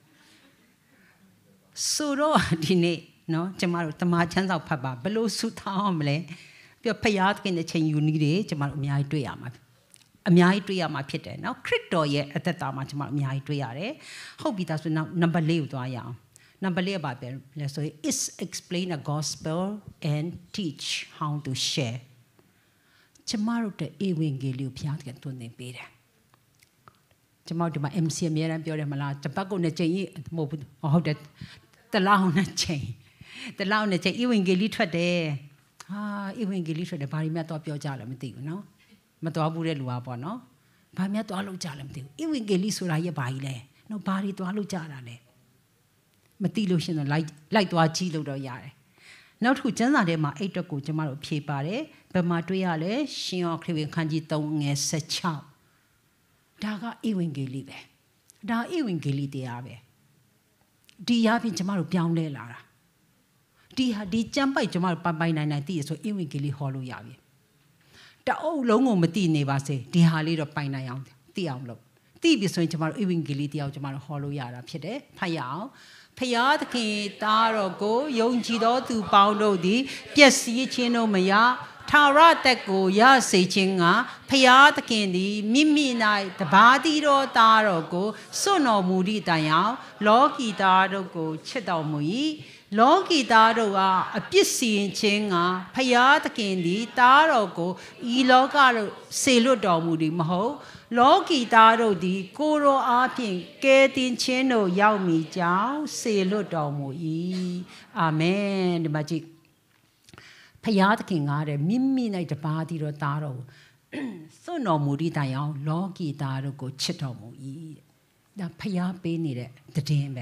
ဆိုတော့ဒီနေ့နော်ကျမတို့တမန်ချမ်းစာဖတ်ပါဘယ်လိုဆုတောင်းမလဲပြီးဖယားသခင်ရဲ့ချိန်ယူနည်းတွေကျမတို့အများကြီးတွေ့ရမှာအများကြီးတွေ့ရမှာဖြစ်တယ်နော်ခရစ်တော်ရဲ့အသက်တာမှာကျမတို့အများကြီးတွေ့ရတယ်ဟုတ်ပြီဒါဆိုနောက်နံပါတ်လေးကိုသွားရအောင်နံပါတ်လေးကပါပဲလဲဆိုရင် is explain the gospel and teach how to share ကျမတို့တဲ့ဧဝံဂေလိကိုဘုရားသခင်သွန်သင်ပေးတယ်ကျမတို့ဒီမှာ M C အများအားပြောတယ်မလားတပတ်ကုန်နဲ့ချိန်ကြီးမဟုတ်ဘူးဟုတ်တယ်တလောင်းနဲ့ချိန်တလောင်းနဲ့ချိန်ဧဝံဂေလိထွက်တယ်ဟာဧဝံဂေလိထွက်တယ်ဘာတွေများတော့ပြောကြလဲမသိဘူးနော်မတော်ဘူးတဲ့လူကပေါ့နော်ဘာများသွားလို့ကြလဲမသိဘူးဧဝံဂေလိဆိုတာရဲ့ဘာကြီးလဲနော်ဘာတွေသွားလို့ကြတာလဲမသိလို့ရှင်တော့လိုက်လိုက်သွားကြည့်လို့တော့ရတယ်နောက်တစ်ခုကျမ်းစာထဲမှာအဲ့အတွက်ကိုကျမတို့ဖြေပါတယ်ဘယ်မှာတွေ့ရလဲရှင်ယောခရစ်ဝင်ခန်းကြီးသုံးငယ်၁၆ဒါကဧဝံဂေလိပဲဒါဧဝံဂေလိတရားပဲဒီရပြင်ကျမတို့ပြောင်းလဲလာတာဒီဟာဒီကျမ်းပိုက်ကျမတို့ပိုင်ပိုင်နိုင်နိုင်သိရဆိုဧဝံဂေလိဟောလို့ရပြီတအုပ်လုံးကိုမသိနေပါစေဒီဟာလေးတော့ပိုင်နိုင်အောင်သိအောင်လုပ်သိပြီဆိုရင်ကျမတို့ဧဝံဂေလိတရားကိုကျမတို့ဟောလို့ရတာဖြစ်တယ်ဖတ်ရအောင်ဖယားသခင်သားတော်ကိုယုံကြည်သောသူပေါင်းတို့သည်ပျက်စီးခြင်းတို့မရထာဝရတက်ကိုရစေခြင်းကဖယားသခင်သည်မိမိ၌တပါးသီးသောသားတော်ကိုစွန့်တော်မူသည့်တိုင်အောင်လောကီသားတို့ကိုချစ်တော်မူ၏လောကီသားတို့ကအပြစ်စီရင်ခြင်းကဖယားသခင်သည်သားတော်ကိုဤလောကသို့ဆေလွတ်တော်မူသည်မဟုတ်လောကီသားတို့သည်ကိုယ်တော်အားဖြင့်ကယ်တင်ခြင်းတို့ရောက်မည်ကြောင်းဆေလွတ်တော်မူ၏အာမင်ဒီမှာကြည့်ဖယားသခင်ကားတဲ့မိမိ၌တပါးသီးသောသားတော်ကိုစွန့်တော်မူသည့်တိုင်အောင်လောကီသားတို့ကိုချစ်တော်မူ၏ဒါဖယားပေးနေတဲ့တည်င်းပဲဖ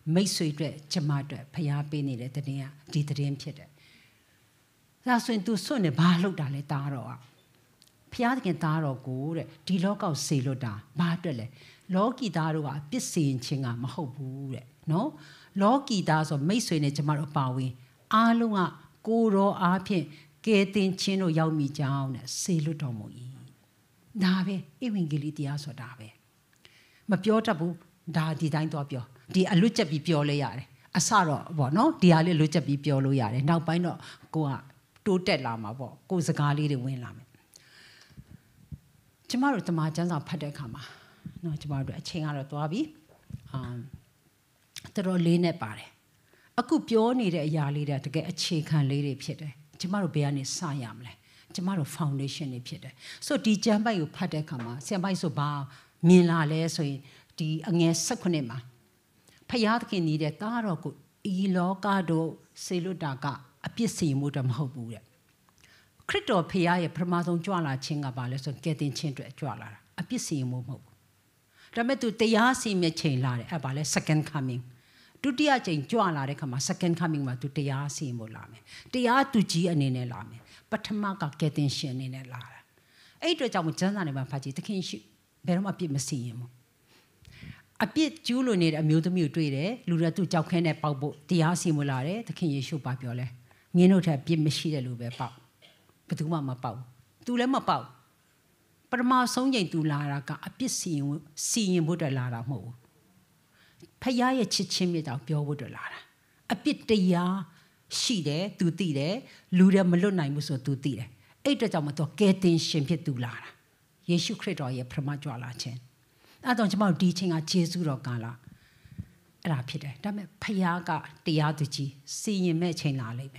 မိတ်ဆွေအတွက်ကျမအတွက်ဖျားပေးနေတဲ့တည်င်းကဒီတည်င်းဖြစ်တယ်ဒါဆိုရင် तू စွန့်နေဘာလုပ်တာလဲတားတော့ဖျားသခင်တားတော့ကိုတဲ့ဒီလောကောက်စေလွတ်တာဘာအတွက်လဲလောကီသားတို့ကအပြစ်စီရင်ခြင်းကမဟုတ်ဘူးတဲ့နော်လောကီသားဆိုမိတ်ဆွေနဲ့ကျမတို့ပါဝင်အားလုံးကကိုရောအားဖြင့်ကဲတင်ချင်းတို့ရောက်မိကြောင်းတဲ့စေလွတ်တော်မူ၏ဒါပဲဧဝံဂေလိတရားဆိုတာပဲမပြောတတ်ဘူးဒါဒီတိုင်းသွားပြောဒီအလွတ်ချက်ပြီးပြောလဲရတယ်အစတော့ဗောနော်ဒီဟာလေးလွတ်ချက်ပြီးပြောလို့ရတယ်နောက်ပိုင်းတော့ကိုကတိုးတက်လာမှာပေါ့ကိုစကားလေးတွေဝင်လာမယ်ကျမတို့တမန်ကျမ်းစာဖတ်တဲ့အခါမှာနော်ကျမတို့အချိန်ကတော့သွားပြီအာတော်တော်လေးနဲ့ပါတယ်အခုပြောနေတဲ့အရာလေးတွေတကယ်အခြေခံလေးတွေဖြစ်တယ်ကျမတို့ဘယ်ကနေစရမလဲကျမတို့ foundation တွေဖြစ်တယ်ဆိုဒီကျမ်းပိုက်ကိုဖတ်တဲ့အခါမှာဆရာပိုက်ဆိုဘာမြင်လာလဲဆိုရင်ဒီအငယ်၁၈မှာဖယားသခင်နေတဲ့တားတော်ကိုဤလောကတို့စေလွတ်တာကအပြစ်စီမှုတော့မဟုတ်ဘူးတဲ့ခရစ်တော်ဖယားရဲ့ပထမဆုံးကြွလာခြင်းကဘာလဲဆိုကယ်တင်ခြင်းအတွက်ကြွလာတာအပြစ်စီမှုမဟုတ်ဘူးဒါပေမဲ့သူတရားစီမဲ့ချိန်လာတယ်အဲ့ဘာလဲ second coming ဒုတိယချိန်ကြွလာတဲ့ခါမှာ second coming မှာသူတရားစီမှုလာမယ်တရားသူကြီးအနေနဲ့လာမယ်ပထမကကယ်တင်ရှင်အနေနဲ့လာတာအဲ့အတွက်ကြောင့်ကျမ်းစာထဲမှာဖတ်ကြည့်သခင်ရှိဘယ်တော့မှအပြစ်မစီရင်ဘူးအပြစ်ကျူးလွန်နေတဲ့အမျိုးသမီးကိုတွေ့တယ်လူတွေသူကြောက်ခဲနဲ့ပေါက်ဖို့တရားစီမှုလာတယ်သခင်ယေရှုပါပြောလဲမင်းတို့ထက်အပြစ်မရှိတဲ့လူပဲပေါက်ဘယ်သူမှမပေါက်သူလည်းမပေါက်ပထမဆုံးချိန်သူလာတာကအပြစ်စီရင်စီရင်ဖို့အတွက်လာတာမဟုတ်ဘူးဖခင်ရဲ့ချစ်ချင်းမြတ်တာပြောဖို့အတွက်လာတာအပြစ်တရားရှိတယ်သူသိတယ်လူတွေမလွတ်နိုင်ဘူးဆိုသူသိတယ်အဲ့အတွက်ကြောင့်မတော့ကယ်တင်ရှင်ဖြစ်သူလာတာယေရှုခရစ်တော်ရဲ့ပထမကြွလာခြင်းအဲ့တော့ကျွန်တော်ဒီချိန်ကယေရှုတော်ကာလအဲ့ဒါဖြစ်တယ်ဒါပေမဲ့ဖခင်ကတရားသူကြီးစီရင်မဲ့ချိန်လာလိမ့်မယ်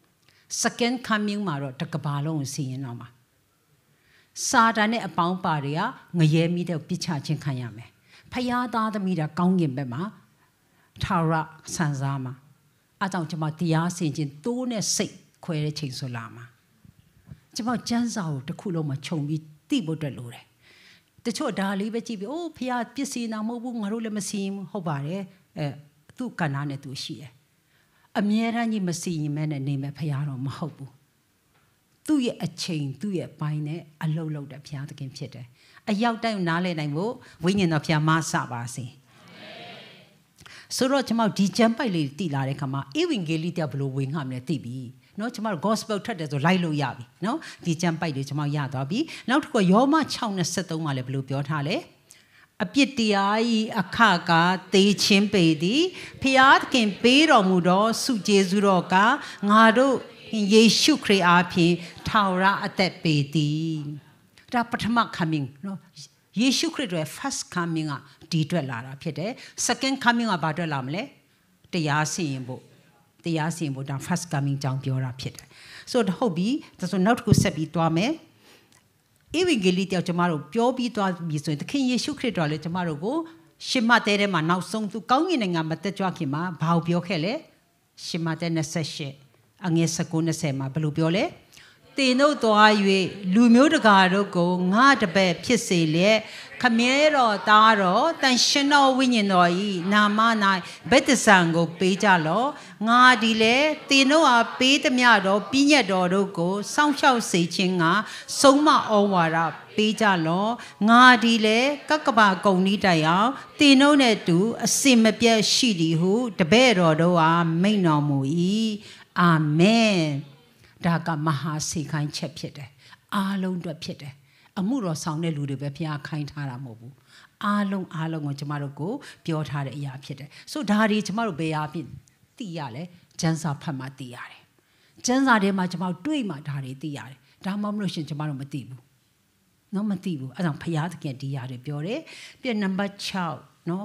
second coming မှာတော့တကဘာလုံးကိုစီရင်တော့မှာစာတန်နဲ့အပေါင်းပါတွေကငရဲမိတဲ့ပြစ်ချခြင်းခံရမယ်ဖယားသားသမီးတာကောင်းကင်ဘက်မှာထာဝရဆန်စားမှာအဲကြောင့်ကျွန်မတရားစင်ခြင်းတိုးနဲ့စိတ်ခွဲတဲ့ချိန်ဆိုလာမှာကျွန်မကျမ်းစာကိုတစ်ခုလုံးမှာခြုံပြီးသိဖို့အတွက်လိုတယ်တချို့ဒါလေးပဲကြည့်ပြီးအိုးဖယားပြစ်စီနာမဟုတ်ဘူးငါတို့လည်းမစီရင်ဘူးဟုတ်ပါတယ်အဲသူ့ကဏ္ဍနဲ့သူရှိတယ်အမြဲတမ်းကြီးမစီရင်မဲနဲ့နေမဲ့ဖယားတော့မဟုတ်ဘူးသူ့ရဲ့အချိန်သူ့ရဲ့ပိုင်းနဲ့အလုံးလုံးတဲ့ဘုရားသခင်ဖြစ်တယ်အရောက်တိုင်းနားလည်နိုင်ဖို့ဝိညာဉ်တော်ဘုရားမဆပါစေဆိုတော့ကျွန်မဒီကျမ်းပိုက်လေးတည်လာတဲ့ခါမှာဧဝံဂေလိတရားဘယ်လိုဝင်ငှမလဲသိပြီเนาะကျွန်မတို့ gospel ထွက်တယ်ဆိုလိုက်လို့ရပြီเนาะဒီကျမ်းပိုက်လေးကျွန်မရသွားပြီနောက်တစ်ခုယောမ၆နဲ့၁၃မှာလည်းဘယ်လိုပြောထားလဲအပြစ်တရားဤအခကသေခြင်းပေသည်ဘုရားသခင်ပေးတော်မူသောဆုကျေးဇူးတော်ကငါတို့ယေရှုခရစ်အားဖြင့်ထာဝရအသက်ပေးသည်ဒါပထမ coming နော်ယေရှုခရစ်ရဲ့ first coming ကဒီအတွက်လာတာဖြစ်တယ် second coming ကဘာအတွက်လာမလဲတရားစီရင်ဖို့တရားစီရင်ဖို့ဒါ first coming ကြောင်းပြောတာဖြစ်တယ်ဆိုတော့ဟုတ်ပြီဒါဆိုနောက်တစ်ခုဆက်ပြီးသွားမယ်ဧဝံဂေလိတရားကျမတို့ပြောပြီးသွားပြီဆိုရင်သခင်ယေရှုခရစ်တော်လည်းကျမတို့ကိုရှမဿဲထဲမှာနောက်ဆုံးသူကောင်းကင်နိုင်ငံမှာတက်ကြွခင်မှာဘာကိုပြောခဲ့လဲရှမဿဲ၂၈အငယ်၁၉ ၂၀မှာဘယ်လိုပြောလဲတင်တို့သွား၍လူမျိုးတကာတို့ကိုငါတပည့်ဖြစ်စေလျက်ခမဲတော်သားတော်တန်ရှင်တော်ဝိညာဉ်တော်ဤနာမ၌ဗတ္တဇံကိုပေးကြလောငါဒီလေတင်တို့အားပေးသမျှတော်ပြည့်ညတ်တော်တို့ကိုစောင့်ရှောက်စေခြင်းကဆုံးမဩဝါဒပေးကြလောငါဒီလေကကဘာကုံဤတိုင်အောင်တင်တို့နဲ့တူအစင်မပြတ်ရှိသည်ဟုတပည့်တော်တို့အားမိန့်တော်မူ၏အာမင်ဒါကမဟာစေခိုင်းချက်ဖြစ်တယ်အားလုံးအတွက်ဖြစ်တယ်အမှုတော်ဆောင်တဲ့လူတွေပဲဘုရားခိုင်းထားတာမဟုတ်ဘူးအားလုံးအားလုံးကိုကျမတို့ကိုပြောထားတဲ့အရာဖြစ်တယ်ဆိုဒါတွေကျမတို့ဘယ်အားဖြင့်သိရလဲကျမ်းစာဖတ်မှသိရတယ်ကျမ်းစာထဲမှာကျမတို့တွေ့မှဒါတွေသိရတယ်ဒါမှမဟုတ်ရှင်ကျမတို့မသိဘူးနော်မသိဘူးအဲ့ဒါဘုရားသခင်ဒီရားတွေပြောတယ်ပြနံပါတ်၆နော်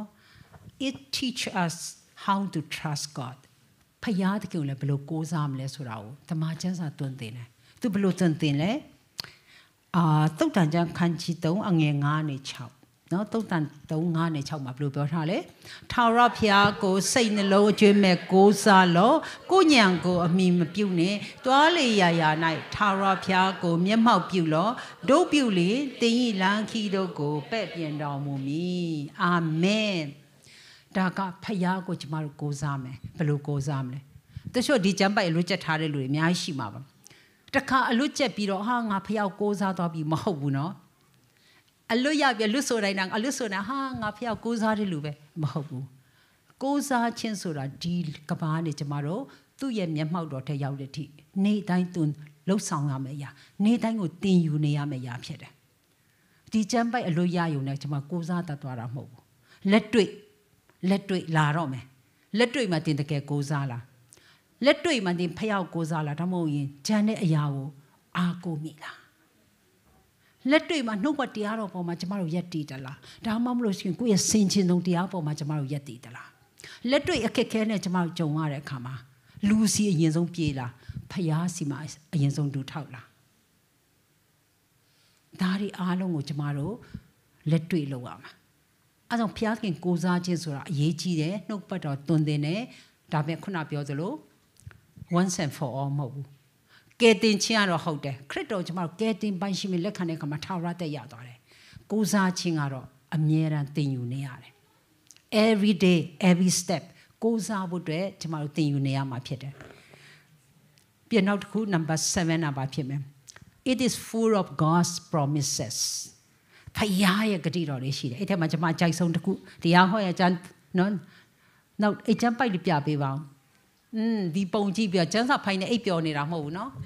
it teach us how to trust Godဖယားတကယ်လည်းဘယ်လိုကိုးစားမလဲဆိုတာကိုတမန်ကျမ်းစာတွင်သင်တယ်သူဘယ်လိုတွင်သင်လဲအာသုတ်တန်ကျမ်းခန်းကြီး၃အငယ်၅နဲ့၆နော်သုတ်တန်၃ ၅နဲ့၆မှာဘယ်လိုပြောထားလဲထာဝရဘုရားကိုစိတ်နှလုံးအကျွမ်းမဲ့ကိုးစားလို့ကိုညံကိုအမိမပြုတ်နဲ့တွားလေရာရာ၌ထာဝရဘုရားကိုမျက်မှောက်ပြုလို့ဒုပြုလေတင်းဤလန်းခီတို့ကိုပဲ့ပြင်တော်မူမည်အာမင်ဒါကဖယားကိုကျမတို့ကိုးစားမယ်ဘယ်လိုကိုးစားမလဲတချို့ဒီကျမ်းပိုက်အလွတ်ကျက်ထားတဲ့လူတွေအများကြီးရှိမှာပါတခါအလွတ်ကျက်ပြီးတော့ဟာငါဖယားကိုးစားသွားပြီမဟုတ်ဘူးနော်အလွတ်ရပြလွတ်ဆိုတိုင်းတော့အလွတ်ဆိုနေဟာငါဖယားကိုးစားတဲ့လူပဲမဟုတ်ဘူးကိုးစားခြင်းဆိုတာဒီကဘာနဲ့ကျမတို့သူ့ရဲ့မျက်မှောက်တော်ထဲရောက်တဲ့အထိနေ့တိုင်းသူလှုပ်ဆောင်ရမယ့်အရာနေ့တိုင်းကိုတင်ယူနေရမယ့်အရာဖြစ်တယ်ဒီကျမ်းပိုက်အလွတ်ရယုံနဲ့ကျမကိုးစားတတ်သွားတာမဟုတ်ဘူးလက်တွေ့လက်တွေ့လာတော့မယ်လက်တွေ့မှာတင်တကယ်ကိုးစားလားလက်တွေ့မှာတင်ဖျောက်ကိုးစားလားဒါမှမဟုတ်ရင်ဂျန်တဲ့အရာကိုအားကိုးမိလားလက်တွေ့မှာနှုတ်ကတရားတော်ပေါ်မှာကျမတို့ယက်တည်တလားဒါမှမဟုတ်ရှင်ကိုယ့်ရဲ့စင်ချင်းဆုံးတရားပေါ်မှာကျမတို့ယက်တည်တလားလက်တွေ့အခက်ခဲနဲ့ကျမတို့ကြုံရတဲ့အခါမှာလူစီအရင်ဆုံးပြေးလားဖျားစီမှာအရင်ဆုံးဒူထောက်လားဒါတွေအားလုံးကိုကျမတို့လက်တွေ့လုပ်ရမှာအဲကြောင့်ဖျားခင်ကိုးစားခြင်းဆိုတာအရေးကြီးတယ်နှုတ်ပတ်တော်တွင်တင်တယ်ဒါပေမဲ့ခုနပြောသလို once and for all မဟုတ်ဘူးကဲတင်ခြင်းကတော့ဟုတ်တယ်ခရစ်တော်ကျမတို့ကဲတင်ပိုင်ရှိမြလက်ခံတဲ့အခါမှာထာဝရတက်ရသွားတယ်ကိုးစားခြင်းကတော့အမြဲတမ်းသင်ယူနေရတယ် every day every step ကိုးစားဖို့အတွက်ကျမတို့သင်ယူနေရမှာဖြစ်တယ်ပြန်နောက်တစ်ခု number seven နာပါဖြစ်မယ် it is full of God's promises ဖယားရဲ့ဂတိတော်လေးရှိတယ်အဲ့ထက်မှာကျွန်မကြိုက်ဆုံးတစ်ခုတရားဟောရကျမ်းနော်နောက်အကျမ်းပိုက်ပြပေးပါအောင်อืมဒီပုံကြည့်ပြကျမ်းစာဖိုင်နဲ့အိပ်ပျော်နေတာမဟုတ်ဘူးနော်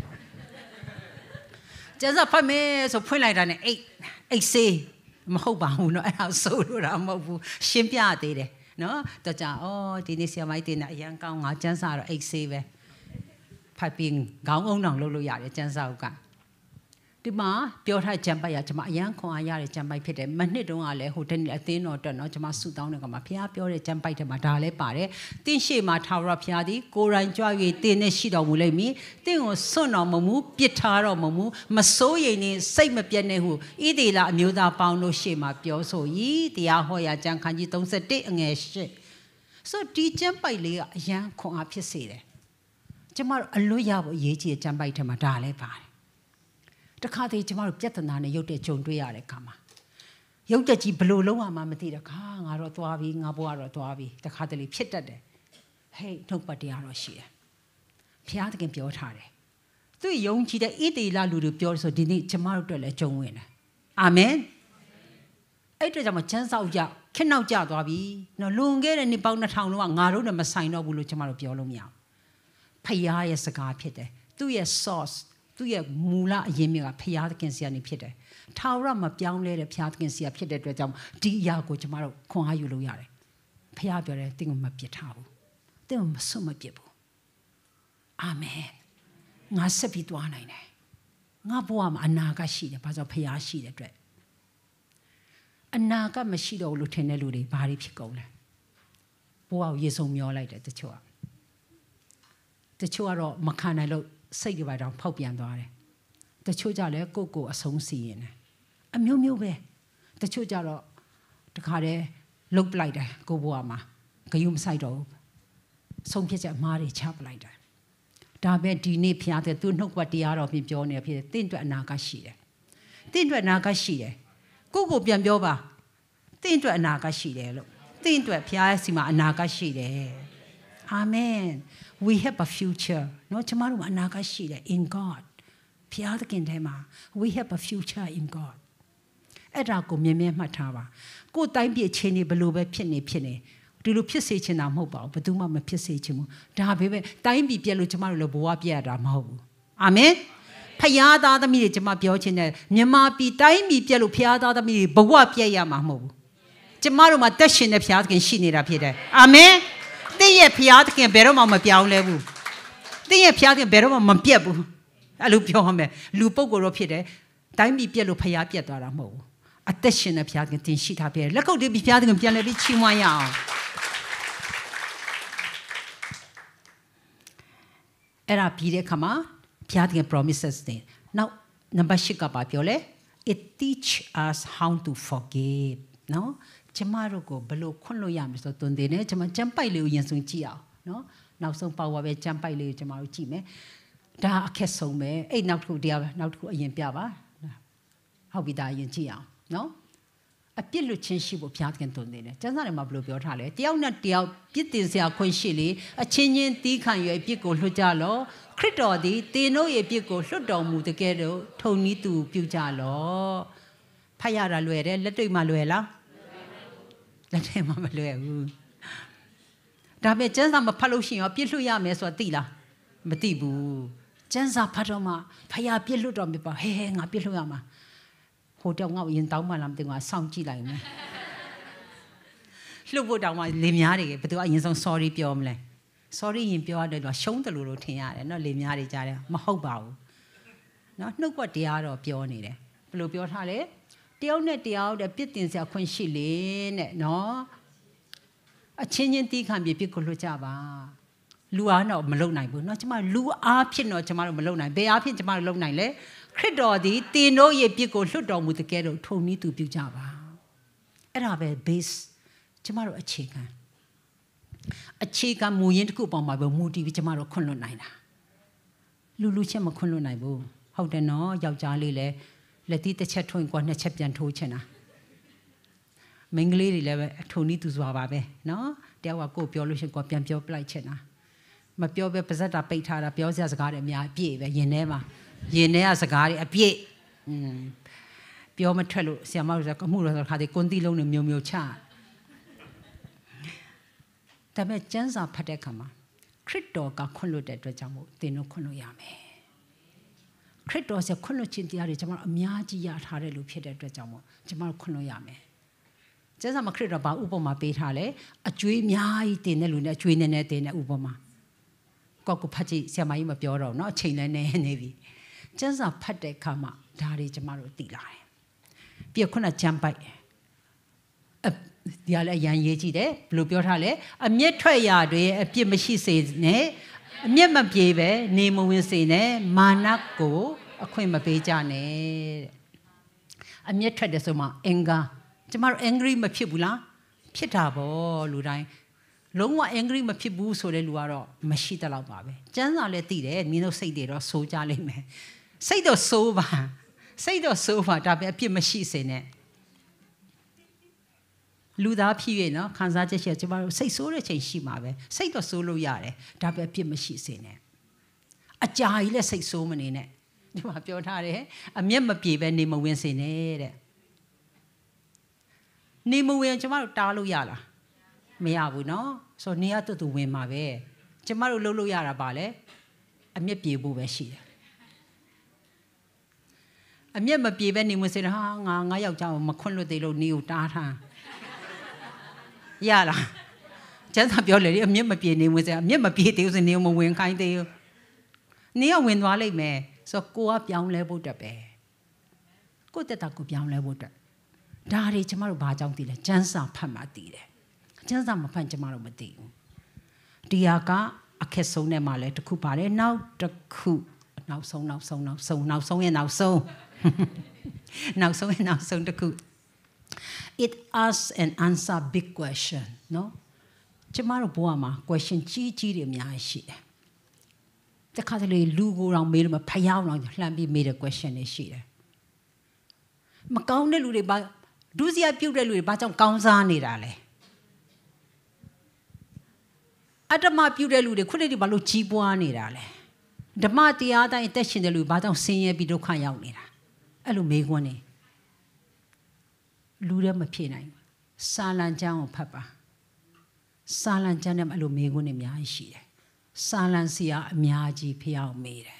ကျမ်းစာဖိုင်မဲဆိုဖွင့်လိုက်တာနဲ့အိတ်အိတ်စေးမဟုတ်ပါဘူးနော်အဲ့ဒါဆိုလို့တာမဟုတ်ဘူးရှင်းပြသေးတယ်နော်တော့ကြာဩဒီနေ့ဆရာမကြီးတင်တာအရန်ကောင်းငါကျမ်းစာတော့အိတ်စေးပဲဖတ်ပြီးခေါင်းအုံတောင်လုပ်လို့ရတယ်ကျမ်းစာကဒီမှာပြောထားကျမ်းပိုက်ရကျွန်မအရန်ခွန်အားရတဲ့ကျမ်းပိုက်ဖြစ်တယ်မနှစ်တုန်းကလည်းဟိုတနေ့အသင်းတော်တက်နော်ကျွန်မဆူတောင်းတဲ့ကမှာဘုရားပြောတဲ့ကျမ်းပိုက်ထဲမှာဒါလည်းပါတယ်တင့်ရှေ့မှာထာဝရဘုရားသည်ကိုယ်တိုင်ကြွ၍တင်းနဲ့ရှိတော်မူလိမ့်မည်တင့်ကိုစွန့်တော်မမူပြစ်ထားတော်မမူမစိုးရိမ်နေစိတ်မပြတ်နဲ့ဟုဣသေလအမျိုးသားပေါင်းတို့ရှေ့မှာပြောဆို၏တရားဟောရာကျမ်းခန်းကြီးthirty-oneအငယ်eightဆိုဒီကျမ်းပိုက်လေးကအရန်ခွန်အားဖြစ်စေတယ်ကျွန်မတို့အလွတ်ရဖို့အရေးကြီးတဲ့ကျမ်းပိုက်ထဲမှာဒါလည်းပါတယ်တခါတည်းကျမတို့ပြဿနာနဲ့ရုပ်တဲ့ဂျုံတွေ့ရတဲ့ခါမှာရုပ်တဲ့ကြီးဘလို့လုံးဝမှမသိတဲ့ခါငါတော့သွားပြီငါဘွားတော့သွားပြီတခါတလေဖြစ်တတ်တယ်ဟေးနှုတ်ပတ်တရားတော့ရှိတယ်ဘုရားသခင်ပြောထားတယ်သူယုံကြည်တဲ့ဣသေလလူတွေပြောဆိုဒီနေ့ကျမတို့အတွက်လည်းဂျုံဝင်တယ်အာမင်အဲ့အတွက်ကြောင့်ချမ်းဆောက်ကြခက်နောက်ကြသွားပြီနော်လွန်ခဲ့တဲ့နှစ်ပေါင်းtwo thousandလောကငါတို့နဲ့မဆိုင်တော့ဘူးလို့ကျမတို့ပြောလို့မရဘူးဖခင်ရဲ့စကားဖြစ်တယ်သူ့ရဲ့ sourceသူ့ရဲ့မူလအရင်းမြစ်ကဖျားသခင်ဆရာနေဖြစ်တယ်။ထာဝရမပြောင်းလဲတဲ့ဖျားသခင်ဆရာဖြစ်တဲ့အတွက်ကြောင့်ဒီအရာကိုကျမတို့ခွန်အားယူလို့ရတယ်။ဖျားပြောတယ်တင်းကိုမပြစ်ထားဘူး။တင်းကိုမဆွတ်မပြစ်ဘူး။အာမင်။ငါဆက်ပြီးသွားနိုင်တယ်။ငါဘဝမှာအနာဂတ်ရှိတယ်။ဘာကြောင့်ဖျားရှိတဲ့အတွက်အနာဂတ်မရှိတော့ဘူးလို့ထင်တဲ့လူတွေဘာတွေဖြစ်ကုန်လဲ။ဘဝကိုရေစုံမျောလိုက်တယ်တချို့က။တချို့ကတော့မခံနိုင်လို့စိတ်ကြပါတော့ဖောက်ပြန်သွားတယ်တချို့ကြလည်းကိုယ့်ကိုယ်အဆုံးစီရင်တယ်အမျိုးမျိုးပဲတချို့ကြတော့တခါတည်းလုတ်ပလိုက်တယ်ကိုယ့်ဘဝမှာဂယုမဆိုင်တော့ဘူးဆုံးဖြတ်ချက်အမှားတွေချပလိုက်တယ်ဒါပဲဒီနေ့ဖျားတဲ့သူနှုတ်ကပတ်တရားတော်ပြင်ပြောနေဖြစ်တယ်တင့်အတွက်အနာဂတ်ရှိတယ်တင့်အတွက်အနာဂတ်ရှိတယ်ကိုယ့်ကိုပြန်ပြောပါတင့်အတွက်အနာဂတ်ရှိတယ်လို့တင့်အတွက်ဖျားရဲ့စီမှာအနာဂတ်ရှိတယ်အာမင်we have a future နော်ကျမတို့မှာအနာဂတ်ရှိတယ် in God ဘုရားသခင်ထဲမှာ we have a future in God အဲ့ဒါကိုမြင်မြင်မှတ်ထားပါကိုယ်တိုင်းပြည်ချင်းနေဘလို့ပဲဖြစ်နေဖြစ်နေဒီလိုဖြစ်စေချင်တာမဟုတ်ပါဘူးဘယ်သူမှမဖြစ်စေချင်ဘူးဒါပဲပဲတိုင်းပြည်ပြက်လို့ကျမတို့လည်းဘဝပြက်ရတာမဟုတ်ဘူးအာမင်ဖယားသားသမီးတွေကျမပြောချင်တယ်မြန်မာပြည်တိုင်းပြည်ပြက်လို့ဖယားသားသမီးတွေဘဝပြက်ရမှာမဟုတ်ဘူးကျမတို့မှာတက်ရှင်တဲ့ဘုရားသခင်ရှိနေတာဖြစ်တယ်အာမင်တင့်ရဲ့ဖျားသခင်ဘယ်တော့မှမပြောင်းလဲဘူးတင့်ရဲ့ဖျားသခင်ဘယ်တော့မှမပြတ်ဘူးအဲ့လိုပြောရမယ်လူပုဂ္ဂိုလ်တော့ဖြစ်တယ်တိုင်းပြည်ပြက်လို့ဖျားပြက်သွားတာမဟုတ်ဘူးအသက်ရှင်တဲ့ဖျားသခင်တင်ရှိထားပြီလက်ကုပ်တွေဖျားသခင်ပြန်လဲပြီးချီးမွမ်းရအောင်အဲ့ဒါပြီးတဲ့ခါမှာဖျားသခင် promises တွေနောက် number six ကပါပြောလဲ it teach us how to forgive နော်ကျမတို့ကိုဘယ်လိုခွင့်လို့ရမလဲဆိုတော့တွင်တင်နေကျမကျမ်းပိုက်လေးကိုရင်ဆုံးကြည့်အောင်နော်နောက်ဆုံးပါဝါပဲကျမ်းပိုက်လေးကိုကျမတို့ကြည့်မယ်ဒါအခက်ဆုံးပဲအဲ့နောက်တစ်ခုတရားနောက်တစ်ခုအရင်ပြပါဟုတ်ပြီဒါအရင်ကြည့်အောင်နော်အပြစ်လွတ်ချင်းရှိဖို့ဘုရားသခင်တုံနေတယ်ကျမ်းစာထဲမှာဘယ်လိုပြောထားလဲတယောက်နဲ့တယောက်ပြစ်တင်စရာခွင့်ရှိလေအချင်းချင်းတီးခံ၍အပြစ်ကိုလွတ်ကြလောခရစ်တော်သည်တင်တို့ရဲ့ပြစ်ကိုလွတ်တော်မူတဲ့ကဲ့သို့ထုံနည်းသူပြုကြလောဖတ်ရတာလွယ်တယ်လက်တွေ့မှလွယ်လားလက်တွေ့မှမလွယ်ဘူးဒါပေမဲ့ကျမ်းစာမဖတ်လို့ရှိရင်ပြစ်လွတ်ရမယ်ဆိုတာသိလားမသိဘူးကျမ်းစာဖတ်တော့မှဖယားပြစ်လွတ်တော်မြတ်ပါဟဲဟဲငါပြစ်လွတ်ရမှာဟိုတောင်ငါ့ရင်တောင်းမှလားမသိဘူးငါစောင့်ကြည့်လိုက်မယ်လှုပ်ဖို့တောင်မှလေများတွေဘယ်သူအရင်ဆုံး sorry ပြောမလဲ sorry ရင်ပြောရတယ်လို့ရှုံးတယ်လို့ထင်ရတယ်နော်လေများတွေကြားတယ်မဟုတ်ပါဘူးနော်နှုတ်ကတရားတော့ပြောနေတယ်ဘယ်လိုပြောထားလဲတယောက်နဲ့တယောက်တဲ့ပြစ်တင်စရာခွင့်ရှိလေတဲ့နော်အချင်းချင်းတီးခံပြီးပြစ်ကိုလွတ်ကြပါလူအားတော့မလုံနိုင်ဘူးเนาะကျမလူအားဖြစ်တော့ကျမတို့မလုံနိုင်ဘယ်အားဖြင့်ကျမတို့လုံနိုင်လဲခရစ်တော်သည်တင်တို့ရဲ့ပြစ်ကိုလွတ်တော်မူတဲ့ကဲ့သို့ထုံနည်းသူပြုကြပါအဲ့ဒါပဲ base ကျမတို့အခြေခံအခြေခံမူရင်းတစ်ခုပေါ်မှာပဲမူတည်ပြီးကျမတို့ခွင့်လွတ်နိုင်တာလူလူချင်းမခွင့်လွတ်နိုင်ဘူးဟုတ်တယ်နော်ယောက်ျားလေးလည်းလက်သီးတစ်ချက်ထွင်ကွာနှစ်ချက်ပြန်ထိုးချင်တာမိန်းကလေးတွေလည်းပဲထုံနည်းသူစွာပါပဲနော်တယောက်ကကိုယ်ပြောလို့ရှိရင်ကိုယ်ပြန်ပြောပလိုက်ချင်တာမပြောပဲပါဇက်တာပိတ်ထားတာပြောစရာစကားတွေအများအပြည့်ပဲယင်ထဲမှာယင်ထဲကစကားတွေအပြည့်อืมပြောမထွက်လို့ဆရာမတို့ကအမှုတော်ခါတည်းကွန်တီလုံးနဲ့မျိုးမျိုးချဒါပေမဲ့ကျမ်းစာဖတ်တဲ့အခါမှာခရစ်တော်ကခွင့်လွှတ်တဲ့အတွက်ကြောင့်မို့သင်တို့ခွင့်လွှတ်ရမယ်ခရစ်တော်ဆက်ခွင့်လွှတ်ခြင်းတရားတွေကျွန်တော်အများကြီးရထားတဲ့လူဖြစ်တဲ့အတွက်ကြောင့်မို့ကျွန်တော်ခွင့်လွှတ်ရမယ်ကျမ်းစာမှာခရစ်တော်ဘာဥပမာပေးထားလဲအကျွေးအများကြီးတင်တဲ့လူနဲ့အကျွေးနည်းနည်းတင်တဲ့ဥပမာကောက်ကဖတ်ကြည့်ဆရာမကြီးမပြောတော့เนาะအချိန်လည်းနေနေပြီကျမ်းစာဖတ်တဲ့အခါမှာဒါတွေကျမတို့သိလာတယ်ပြီးခုနကျမ်းပိုက်ဒီကလည်းရန်ရေးကြည့်တယ်ဘယ်လိုပြောထားလဲအမျက်ထွက်ရာတွေအပြစ်မရှိစေနဲ့အမျက်မပြေပဲနေမဝင်စေနဲ့မာနကိုအခွင့်မပေးကြနဲ့တဲ့အမျက်ထွက်တယ်ဆိုမှ anger ကျမတို့ angry မဖြစ်ဘူးလားဖြစ်တာပေါ့လူတိုင်းလုံးဝ angry မဖြစ်ဘူးဆိုတဲ့လူကတော့မရှိတလောက်ပါပဲကျမ်းစာလည်းသိတယ်မင်းတို့စိတ်တွေတော့စိုးကြလိမ့်မယ်စိတ်တော့စိုးပါစိတ်တော့စိုးပါဒါပေမဲ့အပြစ်မရှိစေနဲ့လူသားဖြစ်ရဲ့နော်ခံစားချက်ရှိကျမတို့စိတ်ဆိုးတဲ့ချိန်ရှိမှာပဲစိတ်တော့ဆိုးလို့ရတယ်ဒါပေမဲ့အပြစ်မရှိစေနဲ့အကြာကြီးလည်းစိတ်ဆိုးမနေနဲ့ဒီမှာပြောထားတယ်အမျက်မပြေပဲနေမဝင်စေနဲ့တဲ့နေမဝင်ကျမတို့တားလို့ရလားမရဘူးเนาะဆိုတော့နေရတူတူဝင်မှာပဲကျမတို့လှုပ်လို့ရတာပါလေအမျက်ပြေဖို့ပဲရှိတယ်အမျက်မပြေပဲနေမစင်ဟာငါငါယောက်ျားကိုမခွင့်လွတ်သေးလို့နေကိုတားထားရလားကျန်စာပြောလေအမျက်မပြေနေမစင်အမျက်မပြေသေးဘူးဆိုနေမဝင်ခိုင်းသေးဘူးနေကဝင်သွားလိမ့်မယ်ဆိုတော့ကိုကပြောင်းလဲဖို့တက်ပဲကိုတက်တာကိုပြောင်းလဲဖို့တက်ဒါတွေကျမတို့ဘာကြောင့်သိလဲကျန်းစာဖတ်မှသိတယ်ကျန်းစာမဖတ်ကျမတို့မသိဘူးဒီဟာကအခက်ဆုံးနဲ့မှလည်းတစ်ခုပါတယ်နောက်တစ်ခုနောက်ဆုံးနောက်ဆုံးနောက်ဆုံးနောက်ဆုံးရဲ့နောက်ဆုံးနောက်ဆုံးရဲ့နောက်ဆုံးတစ်ခု it asks and answer big question နော်ကျမတို့ဘဝမှာ question ကြီးကြီးတွေအများကြီးရှိတယ်တခါတလေလူကိုယ်တော်မေးလို့မဖျားအောင်လှမ်းပြီးမေးတဲ့ question တွေရှိတယ်မကောင်းတဲ့လူတွေဘာဒုစရိုက်ပြုတ်တဲ့လူတွေဘာကြောင့်ကောင်းစားနေတာလဲအတ္တမပြုတ်တဲ့လူတွေခုနှစ်တွေဘာလို့ကြီးပွားနေတာလဲဓမ္မတရားတိုင်းအသက်ရှင်တဲ့လူဘာကြောင့်ဆင်းရဲပြီးဒုက္ခရောက်နေတာအဲ့လိုမေးခွန်းနေလူတွေမဖြေနိုင်ဘူးစာလံကျမ်းကိုဖတ်ပါစာလံကျမ်းနဲ့အဲ့လိုမေးခွန်းတွေအများကြီးရှိတယ်စာလံစီယာအများကြီးဖျောက်မေးတယ်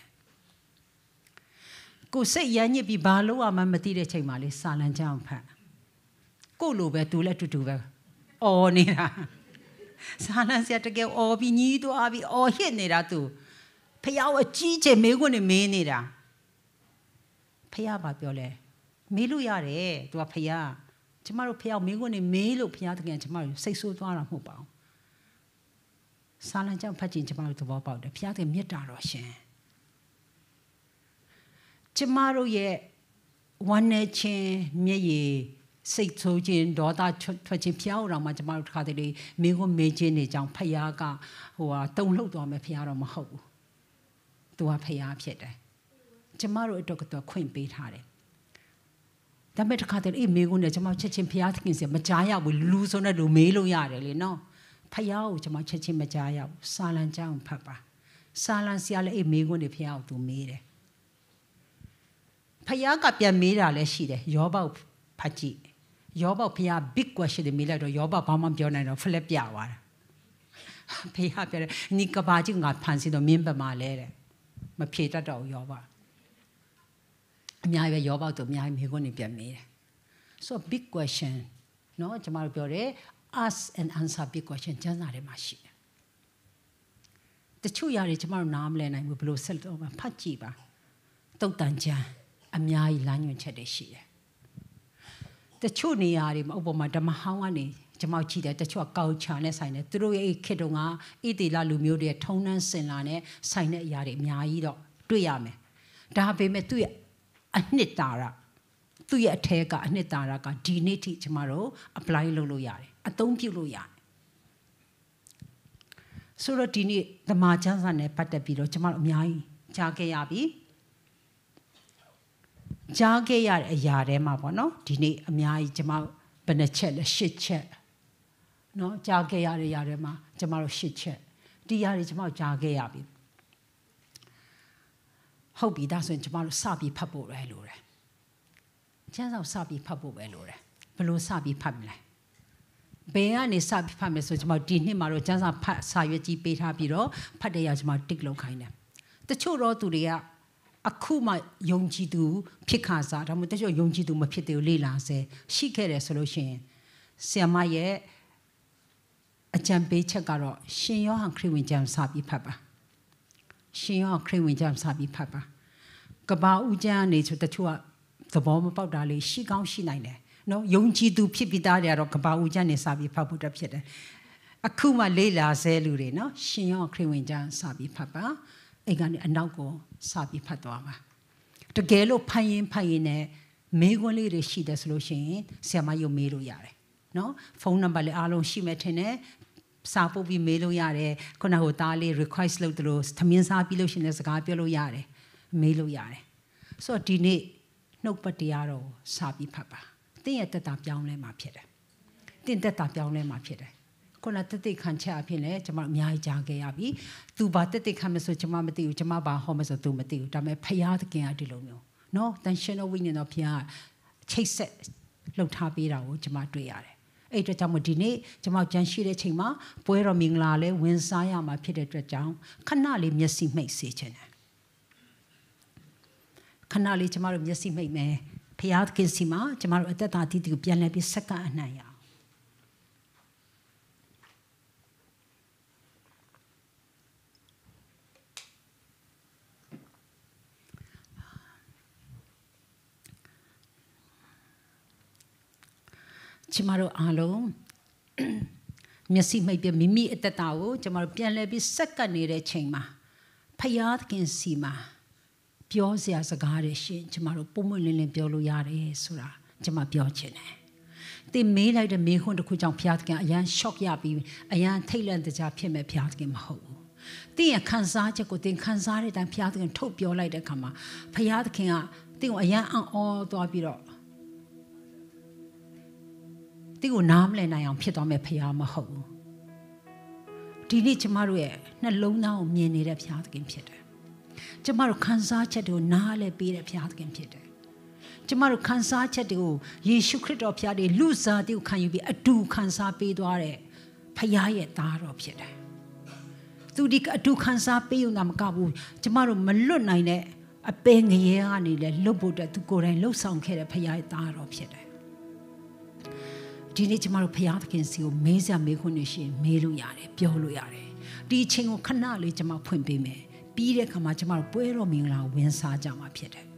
ကိုစိတ်ရညစ်ပြီးဘာလို့မှမသိတဲ့ချိန်မှာလေစာလံကျမ်းဖတ်ကိုလိုပဲသူလည်းတူတူပဲအော်နေတာစာလံစီယာတကယ်အော်ပြီးညီးသွားပြီးအော်ဟစ်နေတာသူဖျောက်အကြီးကျယ်မေးခွန်းတွေမေးနေတာဖျားပါပြောလဲမေးလို့ရတယ်သူကဖျားကျမတို့ဖျောက်မေးခွန်းတွေမေးလို့ဖျားတကယ်ကျမတို့စိတ်ဆိုးသွားတာမဟုတ်ပါဘူးစာလံကျမ်းဖတ်ခြင်းကျမတို့သဘောပေါက်တယ်ဖျားတဲ့မေတ္တာတော်ရှင်ကျမတို့ရဲ့ဝမ်းနည်းခြင်းမျက်ရည်စိတ်ဆိုးခြင်းဒေါသထွက်ခြင်းဖျားအောင်မှကျမတို့တစ်ခါတလေမိခွန်းမေးခြင်းတွေကြောင့်ဖျားကဟိုဟာတုံလှုပ်သွားမယ်ဖျားတော့မဟုတ်ဘူးသူကဖျားဖြစ်တယ်ကျမတို့အတွက်ကတော့ခွင့်ပေးထားတယ်ဒါပေမဲ့တစ်ခါတည်းအေးမေးခွန်းနဲ့ကျွန်မချက်ချင်းဖျားသခင်စီမကြားရဘူးလူဆိုတဲ့လူမေးလို့ရတယ်လေနော်ဖျားကိုကျွန်မချက်ချင်းမကြားရဘူးစာလံကြောင်းဖတ်ပါစာလံဆရာလည်းအေးမေးခွန်းတွေဖျားကိုသူမေးတယ်ဖျားကပြန်မေးတာလည်းရှိတယ်ယောဘဖတ်ကြည့်ယောဘဖျား big question တွေမေးလိုက်တော့ယောဘဘာမှပြောနိုင်တော့ flip ပြသွားတာဖျားပြောတယ်နီကဘာကြီးငါဖန်စီတော့မင်းပမာလဲတဲ့မဖြေတတ်တော့ယောဘအများကြီးပဲယောဘတို့အများကြီးမေးခွန်းတွေပြန်မေးတယ် so big question နော်ကျွန်တော်ပြောတယ် ask and answer big question ကျမ်းစာထဲမှာရှိတယ်တချို့ຢာတွေကျွန်တော်နားမလည်နိုင်ဘူးဘယ်လိုဆက်တော့ဖတ်ကြည့်ပါတုတ်တန်ကျမ်းအများကြီးလမ်းညွှန်ချက်တွေရှိတယ်တချို့နေရာတွေမှာဥပမာဓမ္မဟောင်းကနေကျွန်မကြည့်တယ်တချို့ကောက်ချာနဲ့ဆိုင်တယ်သူတို့ရဲ့ခေတ်တုန်းကဣသေလလူမျိုးတွေထုံနှန်းစင်လာနဲ့ဆိုင်တဲ့အရာတွေအများကြီးတော့တွေ့ရမယ်ဒါပေမဲ့သူ့ရဲ့အနှစ်သာရသူ့ရဲ့အထဲကအနှစ်သာရကဒီနေ့ထိကျွန်မတို့ apply လုပ်လို့ရတယ်အသုံးပြုလို့ရတယ်ဆိုတော့ဒီနေ့ဓမ္မကျမ်းစာနဲ့ပတ်သက်ပြီးတော့ကျွန်မတို့အများကြီးကြားခဲ့ရပြီကြားခဲ့ရတဲ့အရာတွေမှာပေါ့နော်ဒီနေ့အများကြီးကျွန်မဘယ်နှချက်လဲရှစ်ချက်နော်ကြားခဲ့ရတဲ့အရာတွေမှာကျွန်မတို့ရှစ်ချက်ဒီຢာတွေကျွန်မတို့ကြားခဲ့ရပြီဟုတ်ပြီဒါဆိုရင်ကျွန်မတို့စပြီးဖတ်ဖို့ပဲလိုတယ်ကျမ်းစာစပြီးဖတ်ဖို့ပဲလိုတယ်ဘယ်လိုစပြီးဖတ်မလဲဘယ်ကနေစပြီးဖတ်မယ်ဆိုကျွန်မဒီနှစ်မှာတော့ကျမ်းစာဖတ်စာရွက်ကြီးပေးထားပြီးတော့ဖတ်တဲ့ရကျွန်မတစ်လုပ်ခိုင်းတယ်တချို့တော့သူတွေကအခုမှယုံကြည်သူဖြစ်ခါစားဒါမှမဟုတ်တချို့ယုံကြည်သူမဖြစ်သေးဘူးလေ့လာစေရှိခဲ့တယ်ဆိုလို့ရှိရင်ဆရာမရဲ့အကြံပေးချက်ကတော့ရှင်ယောဟန်ခရစ်ဝင်ကျမ်းစာပြီးဖတ်ပါရှင်ယောဟန်ခရစ်ဝင်ကျမ်းစာပြီးဖတ်ပါကဘာဦးကျမ်းနေဆိုတချို့ကသဘောမပေါက်တာလေးရှိကောင်းရှိနိုင်တယ်နော်ယုံကြည်သူဖြစ်ပြီးသားတွေကတော့ကဘာဦးကျမ်းနေစာပြီးဖတ်ဖို့တဖြစ်တယ်အခုမှလေ့လာစေလူတွေနော်ရှင်ယောဟန်ခရစ်ဝင်ကျမ်းစာပြီးဖတ်ပါအဲ့ကနေအနောက်ကိုစပြီးဖတ်သွားပါတကယ်လို့ဖတ်ရင်ဖတ်ရင်နဲ့မေးခွန်းလေးတွေရှိတယ်ဆိုလို့ရှိရင်ဆရာမရုပ်မေးလို့ရတယ်နော်ဖုန်းနံပါတ်လေးအားလုံးရှိမယ်ထင်တယ်စာပို့ပြီးမေးလို့ရတယ်ခုနကဟိုသားလေး request လုပ်သလိုသမင်းစားပြီးလို့ရှိရင်စကားပြောလို့ရတယ်မေးလို့ရတယ်ဆိုတော့ဒီနေ့နှုတ်ပတ်တရားတော်စပြီးဖတ်ပါသင်ရဲ့တက်တာပြောင်းလဲမှာဖြစ်တယ်သင်တက်တာပြောင်းလဲမှာဖြစ်တယ်ခုနတက်တက်ခံချက်အဖြစ်လဲကျွန်မအများကြီးကြားခဲ့ရပြီသူဘာတက်တက်ခံမဆိုကျွန်မမသိဘူးကျွန်မဘာဟောမဆိုသူမသိဘူးဒါပေမဲ့ဖယားသခင်ကဒီလိုမျိုးနော်တန်ရှင်တော်ဝိညာဉ်တော်ဖယားချိတ်ဆက်လှုပ်ထားပေးတာကိုကျွန်မတွေ့ရတယ်အဲ့အတွက်ကြောင့်မို့ဒီနေ့ကျွန်မကြံရှိတဲ့ချိန်မှာပွဲတော်မင်္ဂလာလဲဝင်စားရမှာဖြစ်တဲ့အတွက်ကြောင့်ခဏလေးမျက်စိမှိတ်စေချင်တယ်ခဏလေးကျွန်မတို့မျက်စိမှိတ်မယ်ဖယားသခင်စီမှာကျွန်မတို့အသက်တာတည်တည်ကိုပြန်လဲပြီးစက္ကန့်အနှံ့ရအောင်ကျမတို့အားလုံးမျက်စိမှိတ်ပြီးမိမိအသက်တာကိုကျမတို့ပြန်လဲပြီးစက္ကန့်နေတဲ့ချိန်မှာဖယားသခင်စီမှာပြောစရာစကားတွေရှင်ကျမတို့ပုံမှန်လင်းလင်းပြောလို့ရတယ်ဆိုတာကျမပြောချင်တယ်။သင်မေးလိုက်တဲ့မေးခွန်းတစ်ခုကြောင့်ဖယားသခင်အရန် shock ရပြီးအရန်ထိတ်လန့်တကြားဖြစ်မဲ့ဖယားသခင်မဟုတ်ဘူး။သင်ရဲ့ခံစားချက်ကိုသင်ခံစားတဲ့အတိုင်းဖယားသခင်ထုတ်ပြောလိုက်တဲ့အခါမှာဖယားသခင်ကသင်ကိုအရန်အံ့ဩသွားပြီးတော့ဒီကိုနားမလည်နိုင်အောင်ဖြစ်သွားမဲ့ဖယားမဟုတ်ဘူးဒီနေ့ကျမတို့ရဲ့နှလုံးသားကိုမြင်နေတဲ့ဖယားသခင်ဖြစ်တယ်ကျမတို့ခံစားချက်တွေကိုနားလည်ပေးတဲ့ဖယားသခင်ဖြစ်တယ်ကျမတို့ခံစားချက်တွေကိုယေရှုခရစ်တော်ဖယားတွေလူစားတွေကိုခံယူပြီးအတူခံစားပေးသွားတဲ့ဖယားရဲ့သားတော်ဖြစ်တယ်သူဒီအတူခံစားပေးရုံသာမကဘူးကျမတို့မလွတ်နိုင်တဲ့အပင်ငရဲကနေလည်းလွတ်ဖို့အတွက်သူကိုယ်တိုင်လှုပ်ဆောင်ခဲ့တဲ့ဖယားရဲ့သားတော်ဖြစ်တယ်ဒီနေ့ကျမတို့ဖယားသခင်စီကိုမေးစရာမေးခွန်းတွေရှိရင်မေးလို့ရတယ်ပြောလို့ရတယ်ဒီအချိန်ကိုခဏလေးကျမဖွင့်ပေးမယ်ပြီးတဲ့အခါမှာကျမတို့ပွဲတော်မင်္ဂလာဝင်စားကြမှာဖြစ်တယ်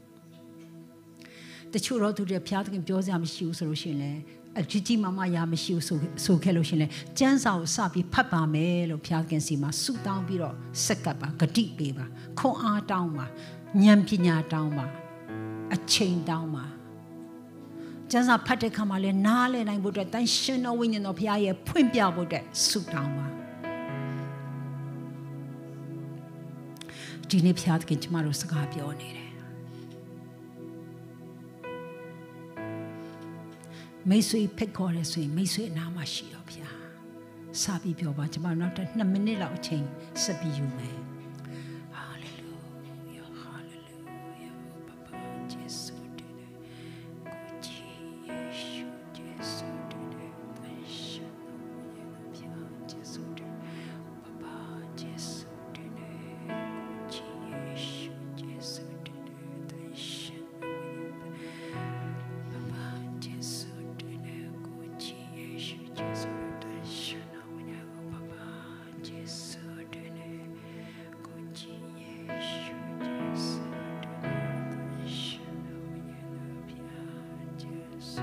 တချို့တော့သူတွေဖယားသခင်ပြောစရာမရှိဘူးဆိုလို့ရှိရင်လည်းအကြီးကြီးမားမားရမရှိဘူးဆိုဆိုခဲ့လို့ရှိရင်လည်းကျမ်းစာကိုစပြီးဖတ်ပါမယ်လို့ဖယားသခင်စီမှာဆုတောင်းပြီးတော့စက္ကပ်ပါဂတိပေးပါခွန်အားတောင်းပါဉာဏ်ပညာတောင်းပါအချိန်တောင်းပါကျမ်းစာဖတ်တဲ့ခါမှာလဲနားလည်နိုင်ဖို့အတွက်တန်ရှင်တော်ဝိညာဉ်တော်ဘုရားရဲ့ဖွင့်ပြဖို့အတွက်ဆုတောင်းပါဒီနေ့ဘုရားသခင်ကျမတို့စကားပြောနေတယ်မိတ်ဆွေဖိတ်ခေါ်ရဲဆိုရင်မိတ်ဆွေအနားမှာရှိတော့ဗျာစပြီးပြောပါကျွန်မနောက်တစ်နှစ်မိနစ်လောက်အချိန်ဆက်ပြီးယူမယ်ဟာလေလုယာဟာလေလုယာပပယေရှုတည်းကိုကြည်ယေရှုယေရှုတည်းတန်ရှင်းတော်ယေရှုတည်းပပယေရှုတည်းကိုကြည်ယေရှုယေရှုတည်းတန်ရှင်းပပယေရှုတည်းကိုကြည်ယေရှုယေရှုတန်ရှင်းတော်ပပယေရှုတည်းကိုကြည်ယေရှုယေရှုတည်းတန်ရှင်းတော်ယေရှု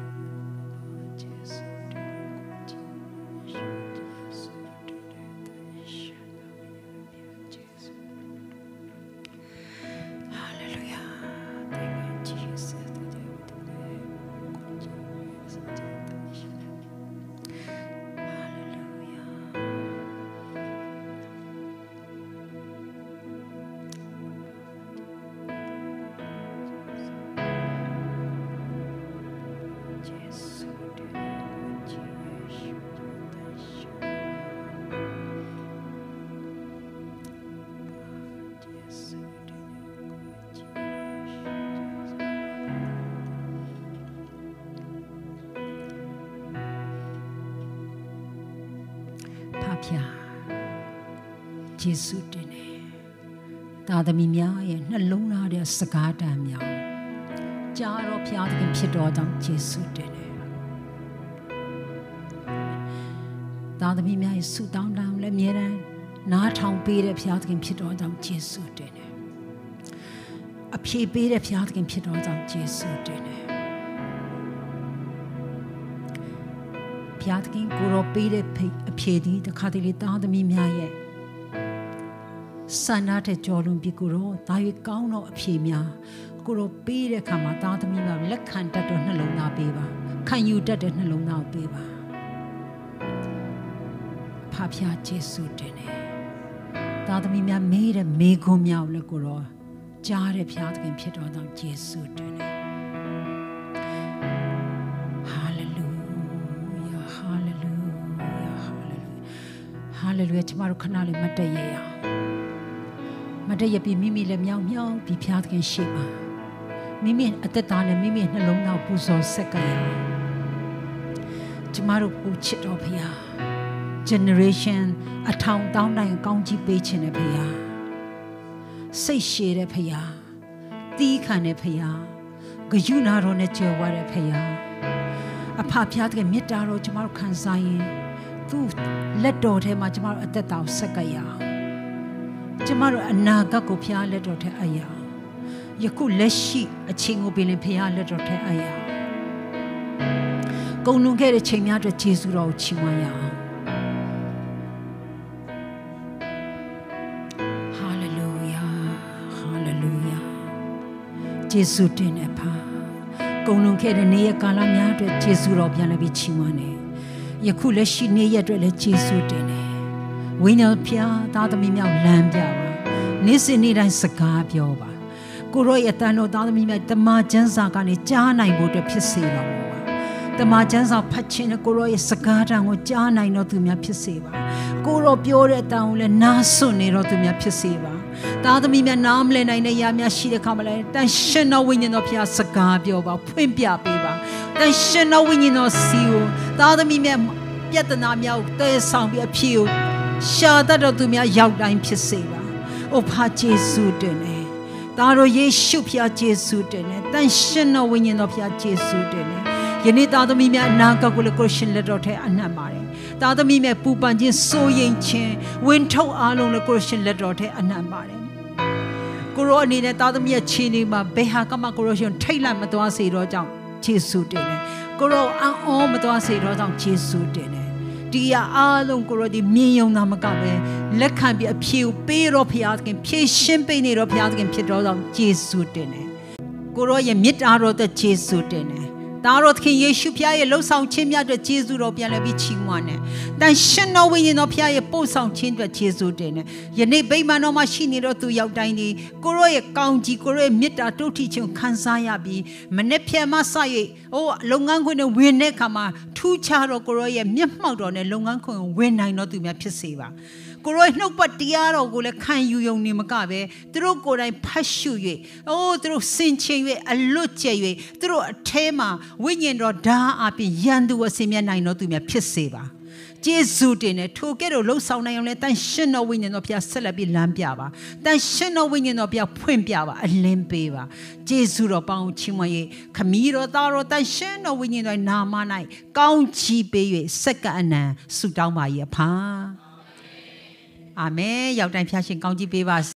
ယေရှုတည်းနဲ့သာသမီများရဲ့နှလုံးသားရဲ့စကားတန်များကြားတော်ဘုရားသခင်ဖြစ်တော်ကြောင့်ယေရှုတည်းနဲ့သာသမီများရဲ့ဆုတောင်းတမ်းလည်းအမြဲတမ်းနားထောင်ပေးတဲ့ဘုရားသခင်ဖြစ်တော်ကြောင့်ယေရှုတည်းနဲ့အဖြေပေးတဲ့ဘုရားသခင်ဖြစ်တော်ကြောင့်ယေရှုတည်းနဲ့ဘုရားသခင်ကိုယ်တော်ပေးတဲ့အဖြေဒီတစ်ခါတလေသာသမီများရဲ့ဆန္ဒတဲ့ကြော်လွန်ပြီးကိုတော့ဒါ၍ကောင်းသောအဖြေများကိုတော့ပေးတဲ့အခါမှာသားသမီးများလက်ခံတတ်တဲ့နှလုံးသားပေးပါခံယူတတ်တဲ့နှလုံးသားပေးပါဖဖျားယေရှုတင်နေသားသမီးများမေးတဲ့မေခွန်းများကိုလည်းကိုတော့ကြားတဲ့ဘုရားသခင်ဖြစ်တော်ကြောင့်ယေရှုတင်နေဟာလေလုယာဟာလေလုယာဟာလေလုဟာလေလုကျမတို့ခဏလေးမတ်တည့်ရအောင်မတည့်ရပြီမိမိလည်းမြောက်မြောက်ပြီးဘုရားသခင်ရှိပါမိမိအသက်တာနဲ့မိမိနှလုံးသားပူဇော်ဆက်ကရကျမတို့ပူချစ်တော်ဘုရား generation အထောင်တောင်းတိုင်းကောင်းကြီးပေးခြင်းနဲ့ဘုရားစိတ်ရှည်တဲ့ဘုရားတီးခံတဲ့ဘုရားဂရုဏာတော်နဲ့ကြွယ်ဝတဲ့ဘုရားအဖဘုရားသခင်မေတ္တာတော်ကျမတို့ခံစားရင်သူ့လက်တော်ထဲမှာကျမတို့အသက်တာကိုဆက်ကရအောင်ကျမတို့အနာဂတ်ကိုဘုရားလက်တော်ထဲအပ်ရအောင်ယခုလက်ရှိအချိန်ကိုပြင်ဘုရားလက်တော်ထဲအပ်ရအောင်ကုန်လွန်ခဲ့တဲ့ချိန်များအတွက်ယေရှုတော်ကိုချီးမွမ်းရအောင်ဟာလေလုယာဟာလေလုယာယေရှုတင်နေပါကုန်လွန်ခဲ့တဲ့နေ့ရက်ကာလများအတွက်ယေရှုတော်ပြန်လည်းပြီးချီးမွမ်းနေယခုလက်ရှိနေ့ရက်အတွက်လည်းယေရှုတင်နေဝိညာဉ်ဖျားသားသမီးများလမ်းပြပါနေ့စဉ်နေ့တိုင်းစကားပြောပါကိုရောရဲ့တန်တော်သားသမီးများတမန်ကျမ်းစာကနေကြားနိုင်ဖို့အတွက်ဖြစ်စေတော်မူပါတမန်ကျမ်းစာဖတ်ခြင်းနဲ့ကိုရောရဲ့စကားတန်ကိုကြားနိုင်တော်သူများဖြစ်စေပါကိုရောပြောတဲ့အတန်ကိုလည်းနားစွင့်နေတော်သူများဖြစ်စေပါသားသမီးများနားမလည်နိုင်တဲ့ຢာများရှိတဲ့ခါမှာလည်းတန်ရှင်တော်ဝိညာဉ်တော်ဖျားစကားပြောပါဖွင့်ပြပေးပါတန်ရှင်တော်ဝိညာဉ်တော်စီကိုသားသမီးများပြဿနာများကိုတည်ဆောင်ပြီးအဖြစ်ကိုရှာတတ်တော်သူများရောက်တိုင်းဖြစ်စေပါ။အိုဖာယေရှုတင်နေ။ဒါတော်ယေရှုဖျားယေရှုတင်နေ။တန်ရှင်တော်ဝိညာဉ်တော်ဖျားယေရှုတင်နေ။ယနေ့သားသမီးများအနာဂတ်ကိုလည်းကိုရှင်လက်တော်ထဲအနှံ့ပါတယ်။သားသမီးများပူပန်ခြင်းစိုးရိမ်ခြင်းဝင်ထုတ်အားလုံးလည်းကိုရှင်လက်တော်ထဲအနှံ့ပါတယ်။ကိုရောအနေနဲ့သားသမီးရဲ့ခြေနေမှာဘယ်ဟာကမှကိုရောရှင်ထိတ်လန့်မသွားစေတော့ကြောင့်ယေရှုတင်နေ။ကိုရောအံ့ဩမသွားစေတော့ကြောင့်ယေရှုတင်နေ။ဒီအားလုံးကိုရောဒီမြင်ယုံတာမကပဲလက်ခံပြီးအဖြေကိုပေးတော့ဘုရားသခင်ဖြည့်ရှင်းပေးနေတော့ဘုရားသခင်ဖြစ်တော်ကြောင့်ယေရှုတင်တယ်ကိုရောရဲ့မေတ္တာတော်တဲ့ယေရှုတင်တယ်သားတော်သခင်ယေရှုဖခင်ရဲ့လှုပ်ဆောင်ခြင်းများအတွက်ယေရှုတော်ပြန်လဲပြီးချီးမွမ်းတယ်။တန်ရှင်တော်ဝိညာဉ်တော်ဖခင်ရဲ့ပို့ဆောင်ခြင်းအတွက်ယေရှုတင်တယ်။ယနေ့ဗိမာန်တော်မှာရှိနေတော့သူရောက်တိုင်းဒီကိုရောရဲ့ကောင်းကြီးကိုရောရဲ့မေတ္တာတုဋ္ဌိခြင်းခံစားရပြီးမနေ့ဖြန်မှစ၍အိုးလုပ်ငန်းခွင်နဲ့ဝင်တဲ့အခါမှာထူးခြားတော့ကိုရောရဲ့မျက်မှောက်တော်နဲ့လုပ်ငန်းခွင်ကိုဝင်နိုင်တော့သူများဖြစ်စေပါကိုရောနှုတ်ပတ်တရားတော်ကိုလည်းခံယူယုံနေမကပဲသူတို့ကိုယ်တိုင်ဖတ်ရှု၍အိုးသူတို့စင်ချင်၍အလွတ်ကျဲ၍သူတို့အထဲမှာဝိညာဉ်တော်ဓာတ်အပြင်ယန္တုအစင်မြတ်နိုင်တော်သူများဖြစ်စေပါကျေးဇူးတင်တယ်ထိုကဲ့သို့လှုပ်ဆောင်နိုင်အောင်လဲတန်ရှင်တော်ဝိညာဉ်တော်ဘုရားဆက်လက်ပြီးလမ်းပြပါတန်ရှင်တော်ဝိညာဉ်တော်ဘုရားဖွင့်ပြပါအလင်းပေးပါကျေးဇူးတော်ပေါင်းချီးမွမ်း၍ခမည်းတော်သားတော်တန်ရှင်တော်ဝိညာဉ်တော်နာမ၌ကောင်းချီးပေး၍စက္ကအနံဆုတောင်းပါ၏အဖာအာမင်ရောက်တိုင်းဖျားရှင်ကောင်းချီးပေးပါ